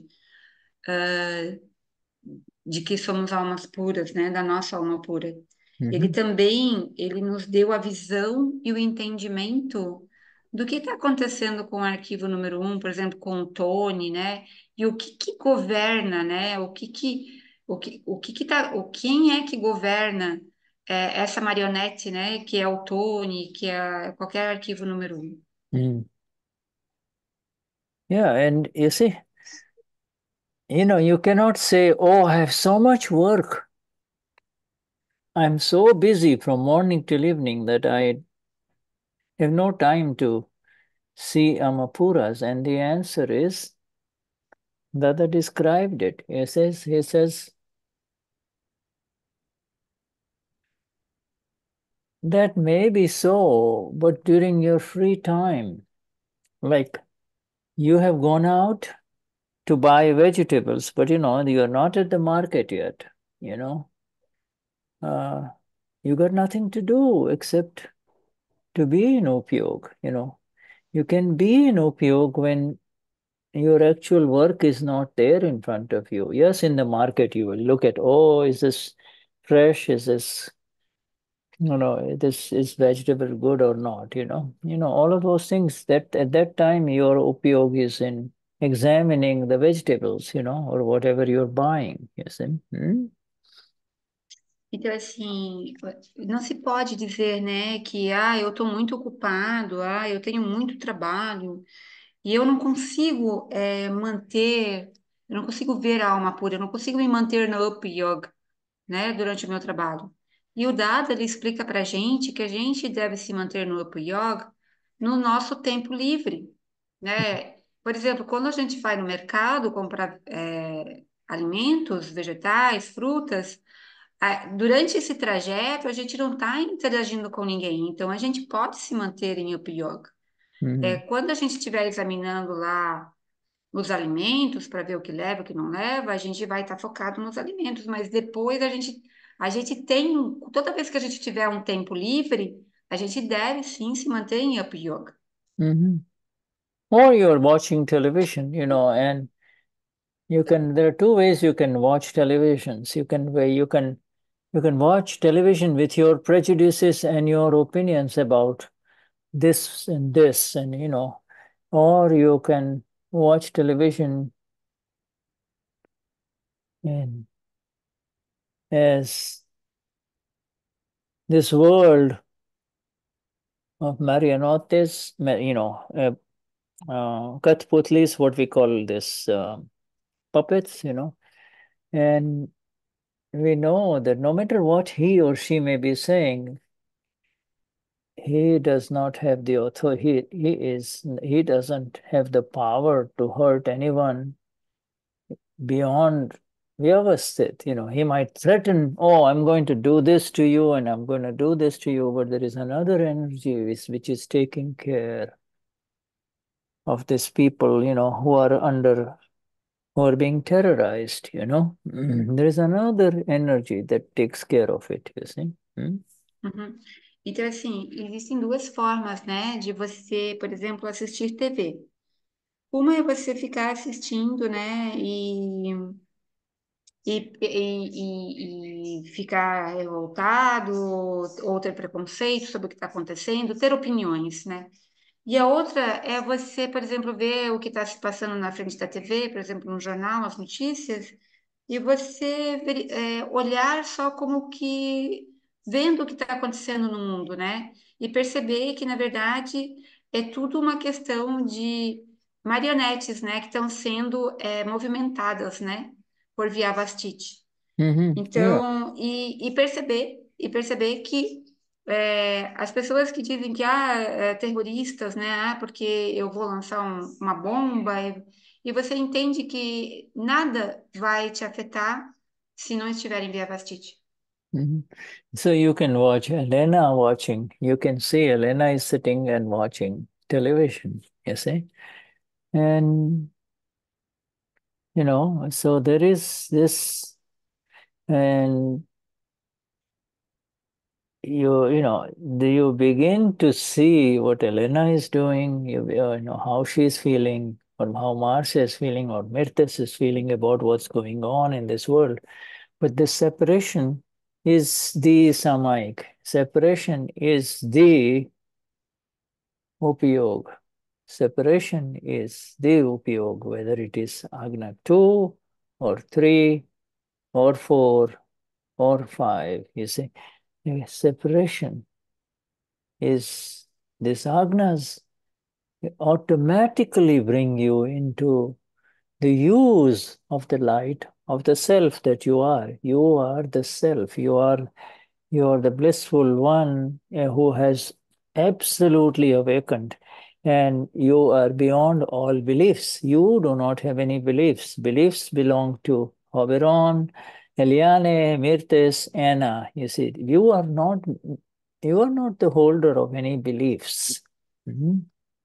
de que somos almas puras, né, da nossa alma pura. Ele Mhm. também, ele nos deu a visão e o entendimento do que está acontecendo com o arquivo número um, por exemplo, com o Tony, né, e o que que governa, né, quem é que governa essa marionete, né, que é o Tony, que é qualquer arquivo número um. Mm. Yeah, and you see, you cannot say, oh, I have so much work. I'm so busy from morning till evening that I have no time to see Amapuras. And the answer is, Dada described it. He says, that may be so, but during your free time, like you have gone out to buy vegetables, but you're not at the market yet, you know. Uh, you got nothing to do except to be in Upyog. You can be in Upyog when your actual work is not there in front of you. Yes, in the market you will look at, oh, is this fresh? Is this this is vegetable good or not, all of those things that at that time your upyog is in examining the vegetables, or whatever you're buying, you see. Então, assim, não se pode dizer, né, que, eu estou muito ocupado, eu tenho muito trabalho, e eu não consigo eu não consigo ver a alma pura, eu não consigo me manter no Up Yoga, né, durante o meu trabalho. E o Dada, ele explica pra gente que a gente deve se manter no Up Yoga no nosso tempo livre, né? Por exemplo, quando a gente vai no mercado comprar alimentos, vegetais, frutas, durante esse trajeto, a gente não está interagindo com ninguém, então a gente pode se manter em Up Yoga. Mhm. Quando a gente estiver examinando lá os alimentos para ver o que leva, o que não leva, a gente vai estar focado nos alimentos, mas depois a gente tem, toda vez que a gente tiver um tempo livre, a gente deve sim se manter em Up Yoga. Mhm. Or you're watching television, and there are two ways you can watch televisions. You can watch television with your prejudices and your opinions about this and this, and or you can watch television and as this world of marionettes, Kathputli is what we call this puppets, And we know that no matter what he or she may be saying, he does not have the authority. He doesn't have the power to hurt anyone beyond vyavasthit. He might threaten, oh, I'm going to do this to you and I'm going to do this to you, but there is another energy which is taking care of these people, who are being terrorized. There is another energy that takes care of it, you see. Uhum. Então, assim, existem duas formas, né, de você, por exemplo, assistir TV. Uma é você ficar assistindo, né, e ficar revoltado ou ter preconceito sobre o que está acontecendo, ter opiniões, né? E a outra é você, por exemplo, ver o que está se passando na frente da TV, por exemplo, no jornal, as notícias, e você olhar só como que vendo o que está acontecendo no mundo, né? E perceber que, na verdade, é tudo uma questão de marionetes, né? Que estão sendo movimentadas, né? Por via Vastite. Yeah. Então, e perceber que as pessoas que dizem que terroristas, né? Porque eu vou lançar uma bomba, e você entende que nada vai te afetar se não estiver em Via Vastite. Mhm. So you can watch Elena watching. You can see Elena is sitting and watching television, you see? And, so there is this, and you begin to see what Elena is doing, how she's feeling, or how Marcia is feeling, or Mirtis is feeling about what's going on in this world. But this separation is the Samaik. Separation is the Upayog. Separation is the Upayog, whether it is Agna 2 or 3 or 4 or 5. You see, separation is these Agnas automatically bring you into the use of the light of the self that you are. You are the self. You are the blissful one who has absolutely awakened, and you are beyond all beliefs. You do not have any beliefs. Beliefs belong to Oberon, Eliane, Mirtes, Anna. You see, you are not the holder of any beliefs. Mhm.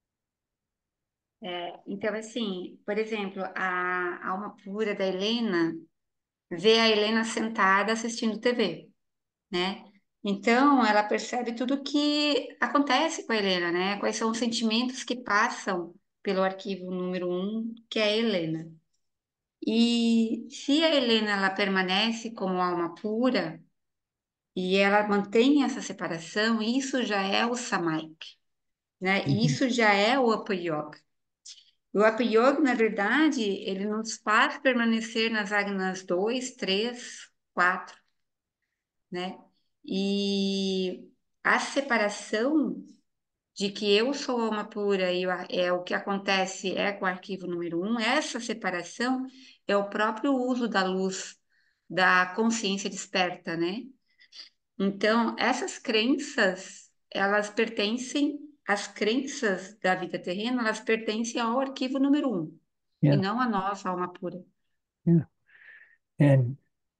Então, assim, por exemplo, a alma pura da Helena vê a Helena sentada assistindo TV, né? Então, ela percebe tudo o que acontece com a Helena, né? Quais são os sentimentos que passam pelo arquivo número 1, que é a Helena. E se a Helena ela permanece como alma pura e ela mantém essa separação, isso já é o Samaik, né? E Mhm. isso já é o Upper Yoga. O Upper Yoga, na verdade, ele nos faz permanecer nas agnas 2, 3, 4, né? E a separação de que eu sou alma pura e o que acontece com o arquivo número 1, essa separação é o próprio uso da luz da consciência desperta, né? Então, essas crenças, elas pertencem, as crenças da vida terrena, elas pertencem ao arquivo número 1 e Yeah, não a nossa alma pura. yeah. And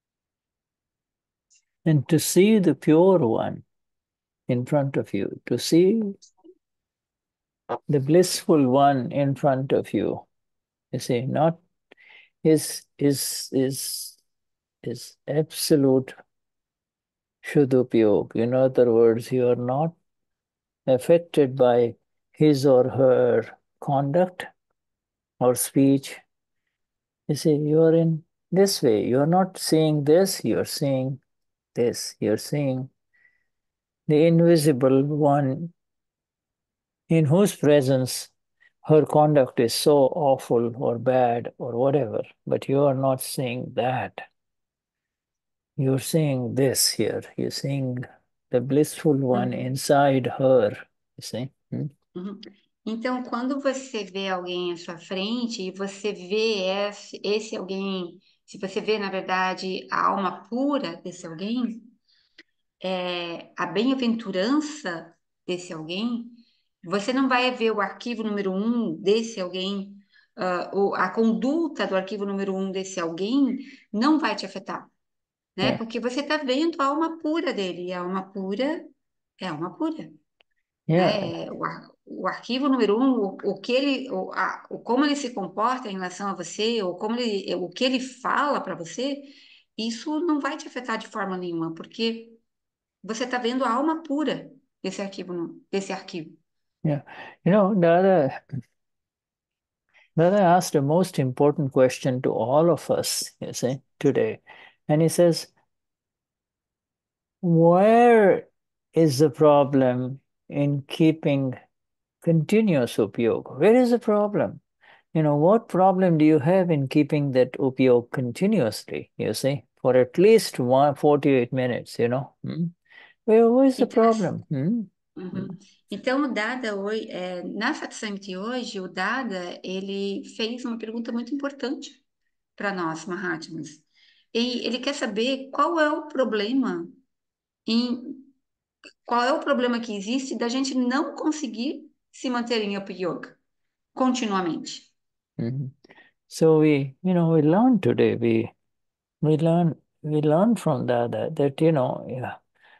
and to see the pure one in front of you, to see the blissful one in front of you. You see, not is absolute Shuddhupyog. In other words, you are not affected by his or her conduct or speech. You see, you are in this way. You are not seeing this, you're seeing this. You're seeing the invisible one in whose presence her conduct is so awful or bad or whatever, but you are not seeing that. You're seeing this here. You're seeing the blissful one Uhum, inside her. You see? uhum. Então, quando você vê alguém à sua frente e você vê esse alguém se você vê, na verdade, a alma pura desse alguém, a bem-aventurança desse alguém, você não vai ver o arquivo número um desse alguém, a conduta do arquivo número um desse alguém não vai te afetar, né? Yeah. Porque você está vendo a alma pura dele, e a alma pura é a alma pura, Yeah. né? O arquivo número um, o que ele, como ele se comporta em relação a você, ou o que ele fala para você, isso não vai te afetar de forma nenhuma, porque você está vendo a alma pura desse arquivo, desse arquivo. Yeah. You know, Dada asked a most important question to all of us, you see, today. And he says, where is the problem in keeping continuous upyoga? Where is the problem? What problem do you have in keeping that upyoga continuously, you see, for at least 48 minutes, Where is the Então, problem? uhum. Então, o Dada, na satsang de hoje, o Dada, ele fez uma pergunta muito importante para nós, Mahatmas. E ele quer saber em, qual é o problema que existe da gente não conseguir se manter em Upper Yoga continuamente. Mhm. So we learned today, we learned from that, yeah.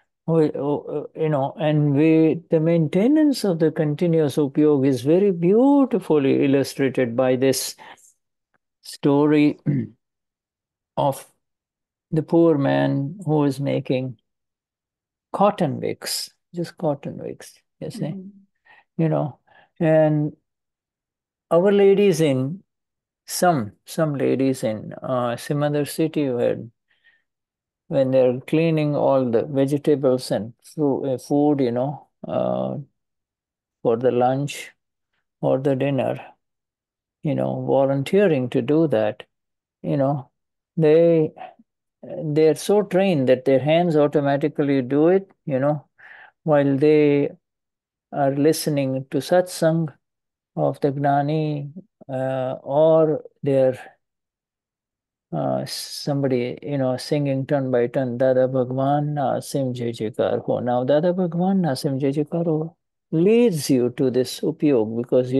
And the maintenance of the continuous upyog is very beautifully illustrated by this story of the poor man who is making cotton wicks, just cotton wicks, you see, Uhum. and our ladies in some ladies in some other city when they're cleaning all the vegetables and food, for the lunch or the dinner, volunteering to do that, you know, they they're so trained that their hands automatically do it, while they are listening to satsang of the Gnani, or they're somebody, singing turn by turn, Dada Bhagwan Nasim Jai Jaikar Ho. Now, Dada Bhagwan Nasim Jai Jaikar Ho leads you to this upyog because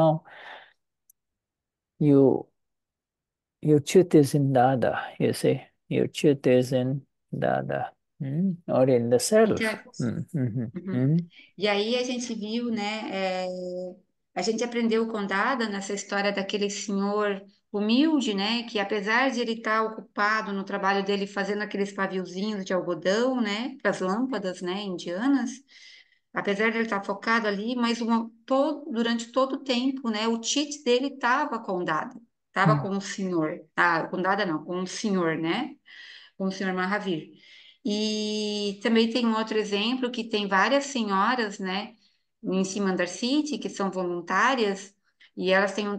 you your chit is in Dada, you see. Your chit is in Dada, or in the self. Então, uhum. E aí a gente viu, né? A gente aprendeu com Dada nessa história daquele senhor humilde, né? Que apesar de ele estar ocupado no trabalho dele fazendo aqueles paviozinhos de algodão, né? Para as lâmpadas, né? Indianas, apesar de ele estar focado ali, mas durante todo o tempo, né? O cheat dele estava com Dada, estava com o senhor, com Dada não, com o senhor, né? Com o senhor Mahavir. E também tem um outro exemplo que tem várias senhoras, né, em Simandar City, que são voluntárias, e elas têm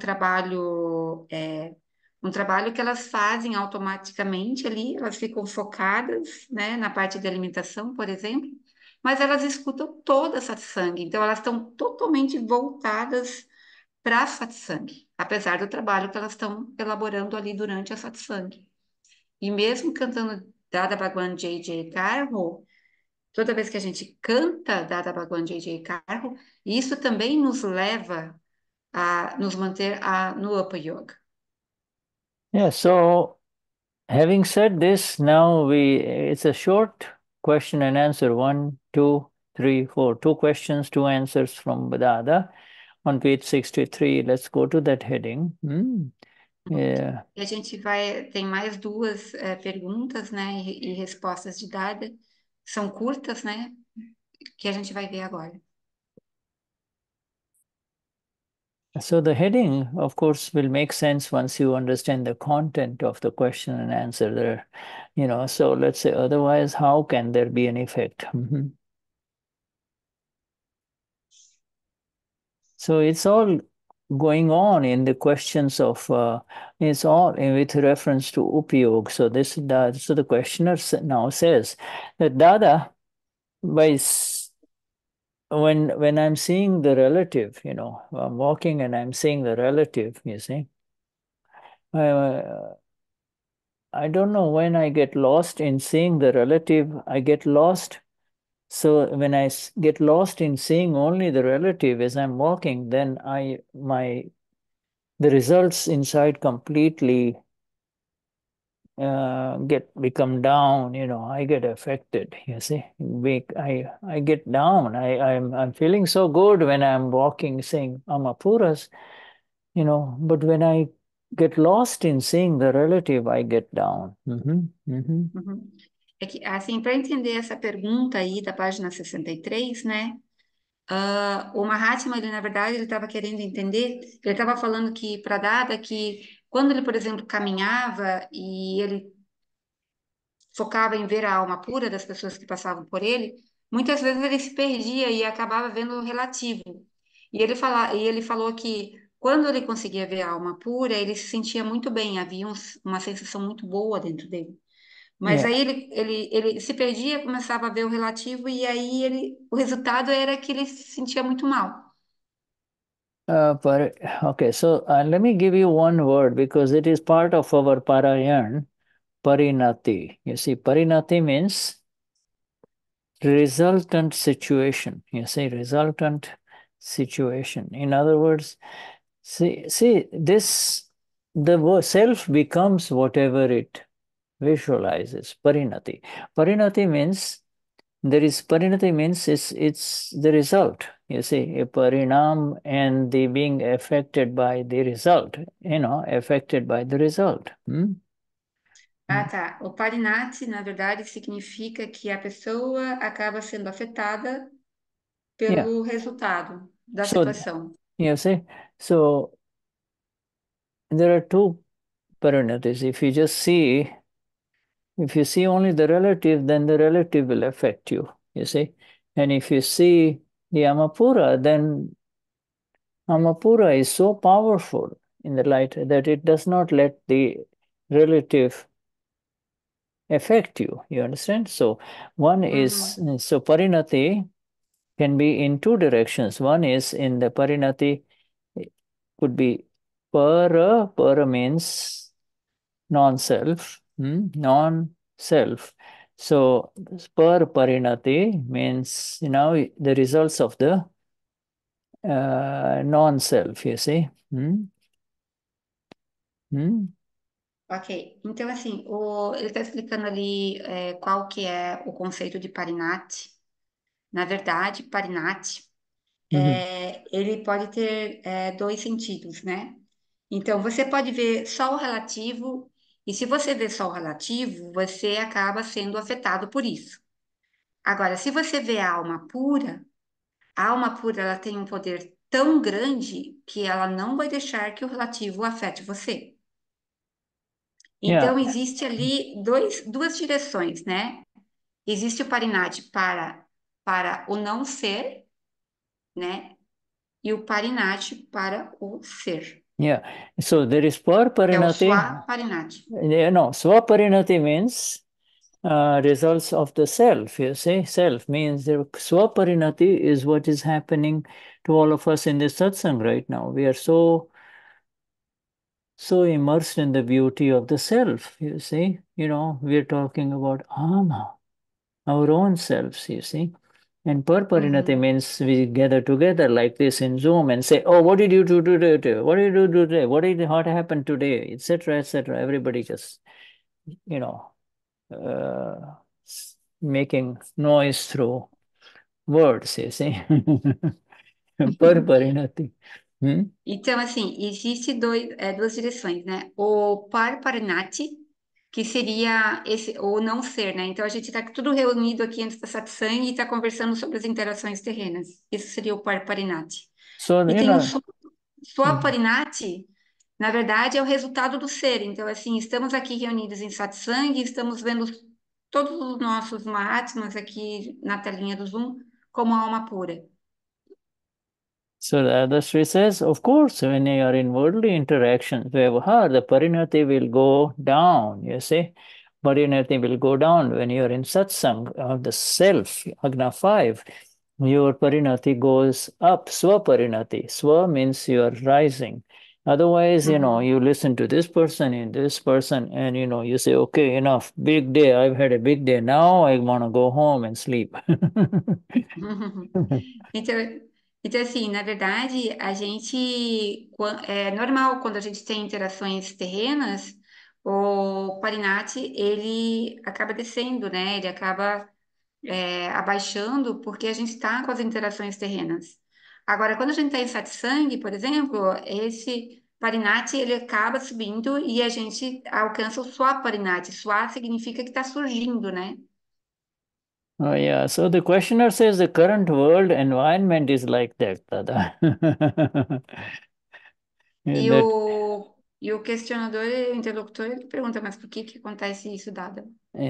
um trabalho que elas fazem automaticamente ali, elas ficam focadas, né, na parte de alimentação, por exemplo, mas elas escutam toda a satsang, então elas estão totalmente voltadas para a satsang, apesar do trabalho que elas estão elaborando ali durante a satsang. E mesmo cantando Dada Bhagwan Jai Jai Karho, toda vez que a gente canta Dada Bhagwan Jai Jai Karho, isso também nos leva a nos manter no Upper Yoga. Yeah, so having said this, now it's a short question and answer. 1, 2, 3, 4. 2 questions, 2 answers from Dada on page 63. Let's go to that heading. Yeah. E a gente tem mais duas perguntas, né, e respostas de Dada. São curtas, né, que a gente vai ver agora. So the heading, of course, will make sense once you understand the content of the question and answer there. So let's say otherwise, how can there be an effect? So it's all going on in the questions of, it's all with reference to upyog. So so the questioner now says that Dada, when I'm seeing the relative, I'm walking and I'm seeing the relative, you see, I don't know when I get lost in seeing the relative, I get lost. So when I get lost in seeing only the relative as I'm walking, then the results inside completely become down. I get affected. You see, I get down. I'm feeling so good when I'm walking, saying Amapuras. But when I get lost in seeing the relative, I get down. Uhum. É que, assim, para entender essa pergunta aí da página 63, né? O Mahatma, ele, na verdade, ele estava querendo entender, ele estava falando que, para Dada, que quando ele, por exemplo, caminhava e ele focava em ver a alma pura das pessoas que passavam por ele, muitas vezes ele se perdia e acabava vendo o relativo. E ele falou que quando ele conseguia ver a alma pura, ele se sentia muito bem, havia uma sensação muito boa dentro dele. Mas Yeah. aí ele se perdia, começava a ver o relativo, e aí o resultado era que ele se sentia muito mal. Okay, so let me give you one word because it is part of our Parayan, Parinati. You see, Parinati means resultant situation. You see, resultant situation. In other words, this, the self becomes whatever it visualizes. Parinati. Parinati means Parinati means it's the result. You see, a parinam and the being affected by the result, affected by the result. Ah, tá. O parinati, na verdade, significa que a pessoa acaba sendo afetada Yeah. pelo resultado da So, situação. you see, so there are two parinatis. If you see only the relative, then the relative will affect you, you see. And if you see the Amapura, then Amapura is so powerful in the light that it does not let the relative affect you. You understand? So Uhum. so parinati can be in two directions. One is in the parinati, it could be para means non-self, non-self. So per parinati means, the results of the non-self, you see. Hmm? Ok. Então, assim, ele está explicando ali qual que é o conceito de parinati. Na verdade, parinati, Mhm. ele pode ter dois sentidos, né? Então, você pode ver só o relativo, e se você vê só o relativo, você acaba sendo afetado por isso. Agora, se você vê a alma pura ela tem um poder tão grande que ela não vai deixar que o relativo afete você. Yeah, Então, existe ali duas direções, né? Existe o parinade para o não ser, né? E o parinade para o ser, yeah. So there is par que é o parinati. swaparinati. No, swaparinati means results of the self. You see, self means the swaparinati is what is happening to all of us in this satsang right now. We are so immersed in the beauty of the self. You see, we're talking about ama, our own selves. You see. And Parparinati Uhum. means we gather together like this in Zoom and say, "Oh, what did you do today? What did you do today? What happened today?" Etc. Etc. Everybody just, you know, making noise through words. You see, Parparinati. Hmm? Então, assim, existe duas direções, né? O parparinati, que seria o não ser, né? Então, a gente está tudo reunido aqui antes da satsang e está conversando sobre as interações terrenas. Isso seria o parparinati. So E you tem o know. swaparinati, na verdade, é o resultado do ser. Então, assim, estamos aqui reunidos em satsang, estamos vendo todos os nossos Mahatmas aqui na telinha do Zoom como alma pura. So the other Sri says, of course, when you are in worldly interactions, Vyavahar, the parinati will go down, you see. Parinati will go down when you are in satsang of the self, Agna 5. Your parinati goes up, swaparinati. Swa means you are rising. Otherwise, Uhum. you listen to this person and this person, and you say, okay, enough, big day. I've had a big day. Now I want to go home and sleep. Então, então, assim, na verdade, é normal quando a gente tem interações terrenas, o Parinati, ele acaba descendo, né? Ele acaba abaixando porque a gente está com as interações terrenas. Agora, quando a gente está em satsang, por exemplo, esse Parinati, ele acaba subindo e a gente alcança o Swaparinati. Swa significa que está surgindo, né? Oh, yeah. So the questioner says the current world environment is like that, Dada. E That o questionador, o interlocutor, ele pergunta, mas por que que acontece isso, Dada?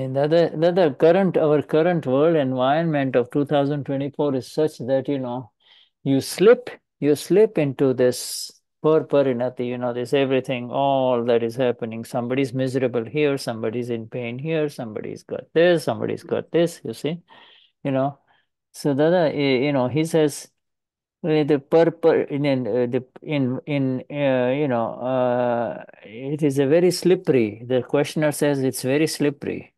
our current world environment of 2024 is such that, you slip, you slip into this purpurinati, this everything, all that is happening. Somebody's miserable here, somebody's in pain here, somebody's got this, you see, you know. So Dada, he says, the purpose it is a very slippery. The questioner says it's very slippery,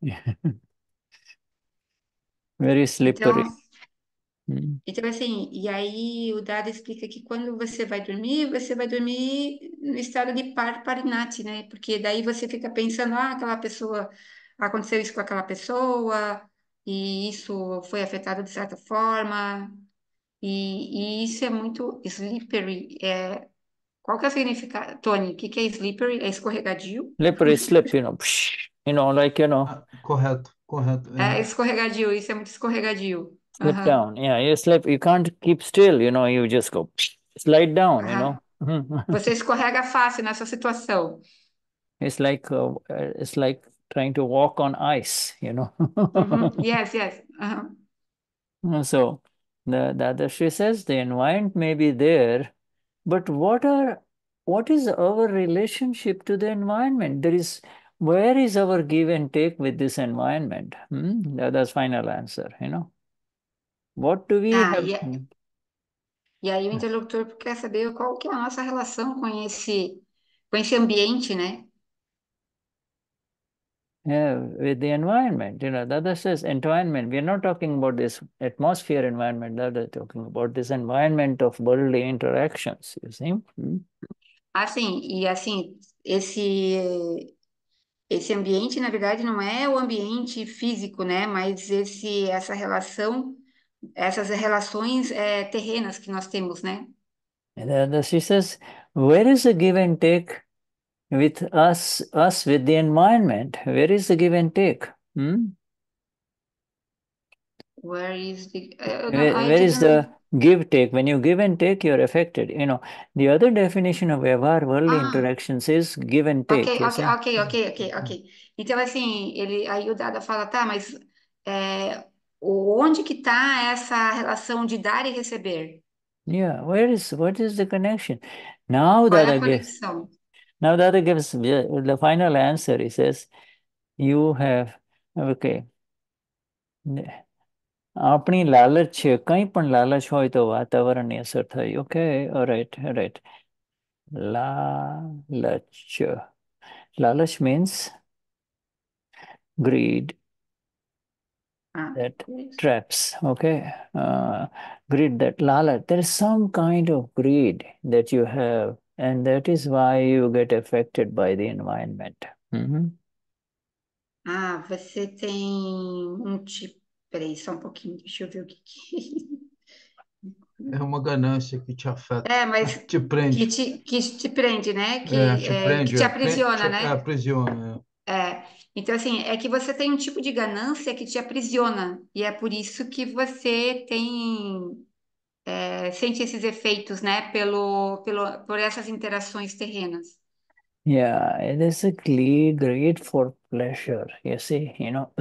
very Então, slippery. Mm. então, assim, e aí o Dada explica que quando você vai dormir no estado de parinati, né? Porque daí você fica pensando, aquela pessoa, aconteceu isso com aquela pessoa, e isso foi afetado de certa forma, e isso é muito slippery. Qual que é o significado, Tony? O que que é slippery? É escorregadio? Slippery slip, psh, like, Ah, correto, correto. É É, escorregadio, isso é muito escorregadio. slip Aham, down. Yeah, you slip. You can't keep still. You just go slide down. aham. Você escorrega fácil nessa situação. It's like trying to walk on ice. Uhum. Yes, yes. Aham. So the other she says the environment may be there, but what is our relationship to the environment? Where is our give and take with this environment? That's final answer. What do we Ah, have? e aí o interlocutor quer saber qual que é a nossa relação com esse ambiente, né? Yeah, with the environment. The other says environment. We are not talking about this atmosphere environment. The other talking about this environment of worldly interactions. You see? Assim, esse ambiente, na verdade, não é o ambiente físico, né? Mas essas relações terrenas que nós temos, né? And she says, where is the give and take with us with the environment? Where is the give and take? Where is the... I Where is the didn't... give take? When you give and take, you're affected. The other definition of Vyavahar worldly Ah, interactions is give and ok, take, you ok, see? ok, ok, ok, ok. Então, assim, aí o Dada fala, tá, mas onde que tá essa relação de dar e receber? Yeah, what is the connection? Now Qual é a Dada gives conexão? now Dada gives the final answer. He says, you have okay. આપણી લાલચ છે કંઈ પણ લાલચ હોય તો વાતાવરણની અસર થઈ ઓકે રાઈટ રાઈટ લાલચ લાલચ means greed Ah, that isso. traps okay greed that lala there is some kind of greed that you have and that is why you get affected by the environment. Você tem um tipo. Peraí, só um pouquinho, deixa eu ver o que que. é uma ganância que te afeta, Mas te prende. que te prende, né? Te Que prende, te aprisiona, né? aprisiona. É. Então, assim, é que você tem um tipo de ganância que te aprisiona. E é por isso que você sente esses efeitos, né? Por essas interações terrenas. Yeah, it is a greed for pleasure, you see,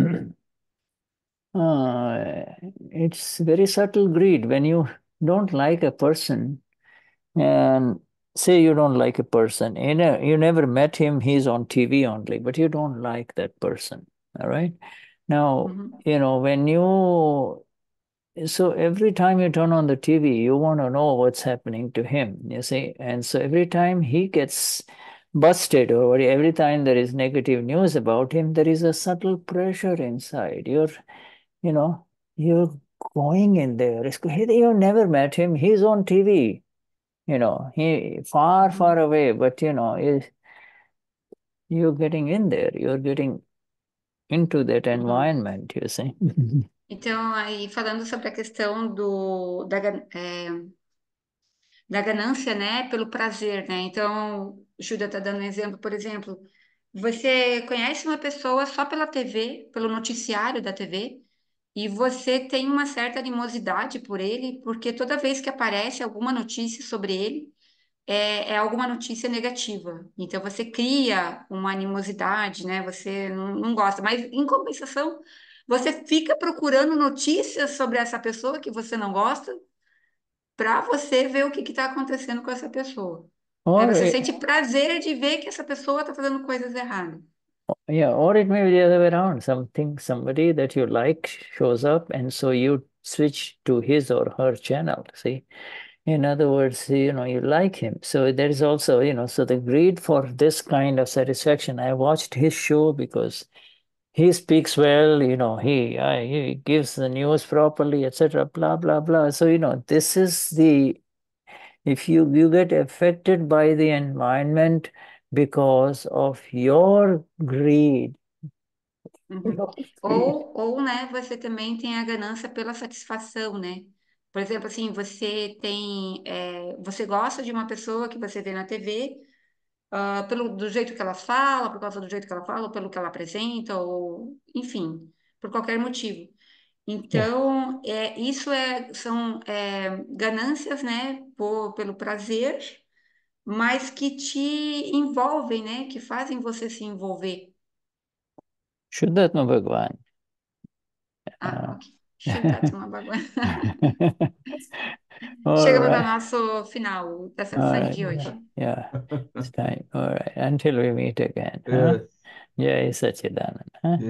Uh, it's very subtle greed. When you don't like a person, and say you don't like a person, you never met him, he's on TV only, but you don't like that person. All right. Now, Uhum. when so every time you turn on the TV, you want to know what's happening to him, you see. And so every time he gets busted, or every time there is negative news about him, there is a subtle pressure inside. You know, you're going in there. You've never met him. He's on TV, he far, far Uhum. away, but you're getting in there. You're getting into that Uhum. environment, you see. Então, aí falando sobre a questão da ganância, né, pelo prazer, né? Então, o Judas está dando um exemplo, por exemplo, você conhece uma pessoa só pela TV, pelo noticiário da TV, e você tem uma certa animosidade por ele, porque toda vez que aparece alguma notícia sobre ele, é alguma notícia negativa. Então, você cria uma animosidade, né? Você não gosta, mas em compensação, você fica procurando notícias sobre essa pessoa que você não gosta para você ver o que está acontecendo com essa pessoa. Aí Or você it, sente prazer de ver que essa pessoa está fazendo coisas erradas. yeah, or it may be the other way around. Somebody that you like shows up, and so you switch to his or her channel. See, in other words, you like him. So there is also, so the greed for this kind of satisfaction. I watched his show because he speaks well, he gives the news properly, etc. Blah blah blah. So this is the if you get affected by the environment because of your greed, Uhum. greed. Ou, né, você também tem a ganância pela satisfação, né? Por exemplo, assim, você gosta de uma pessoa que você vê na TV, do jeito que ela fala, por causa do jeito que ela fala, ou pelo que ela apresenta, ou, enfim, por qualquer motivo. Yeah. Então, são ganâncias, né, pelo prazer, mas que te envolvem, né, que fazem você se envolver. Shuddhatma Bhagwan. Ah, Uh, ok. Shuddhatma Bhagavan. all Chegamos ao right. nosso final dessa All live right. de Yeah. hoje. Yeah. It's time. All right. Until we meet again. Huh? Yes. Jai Sachidanand. Huh?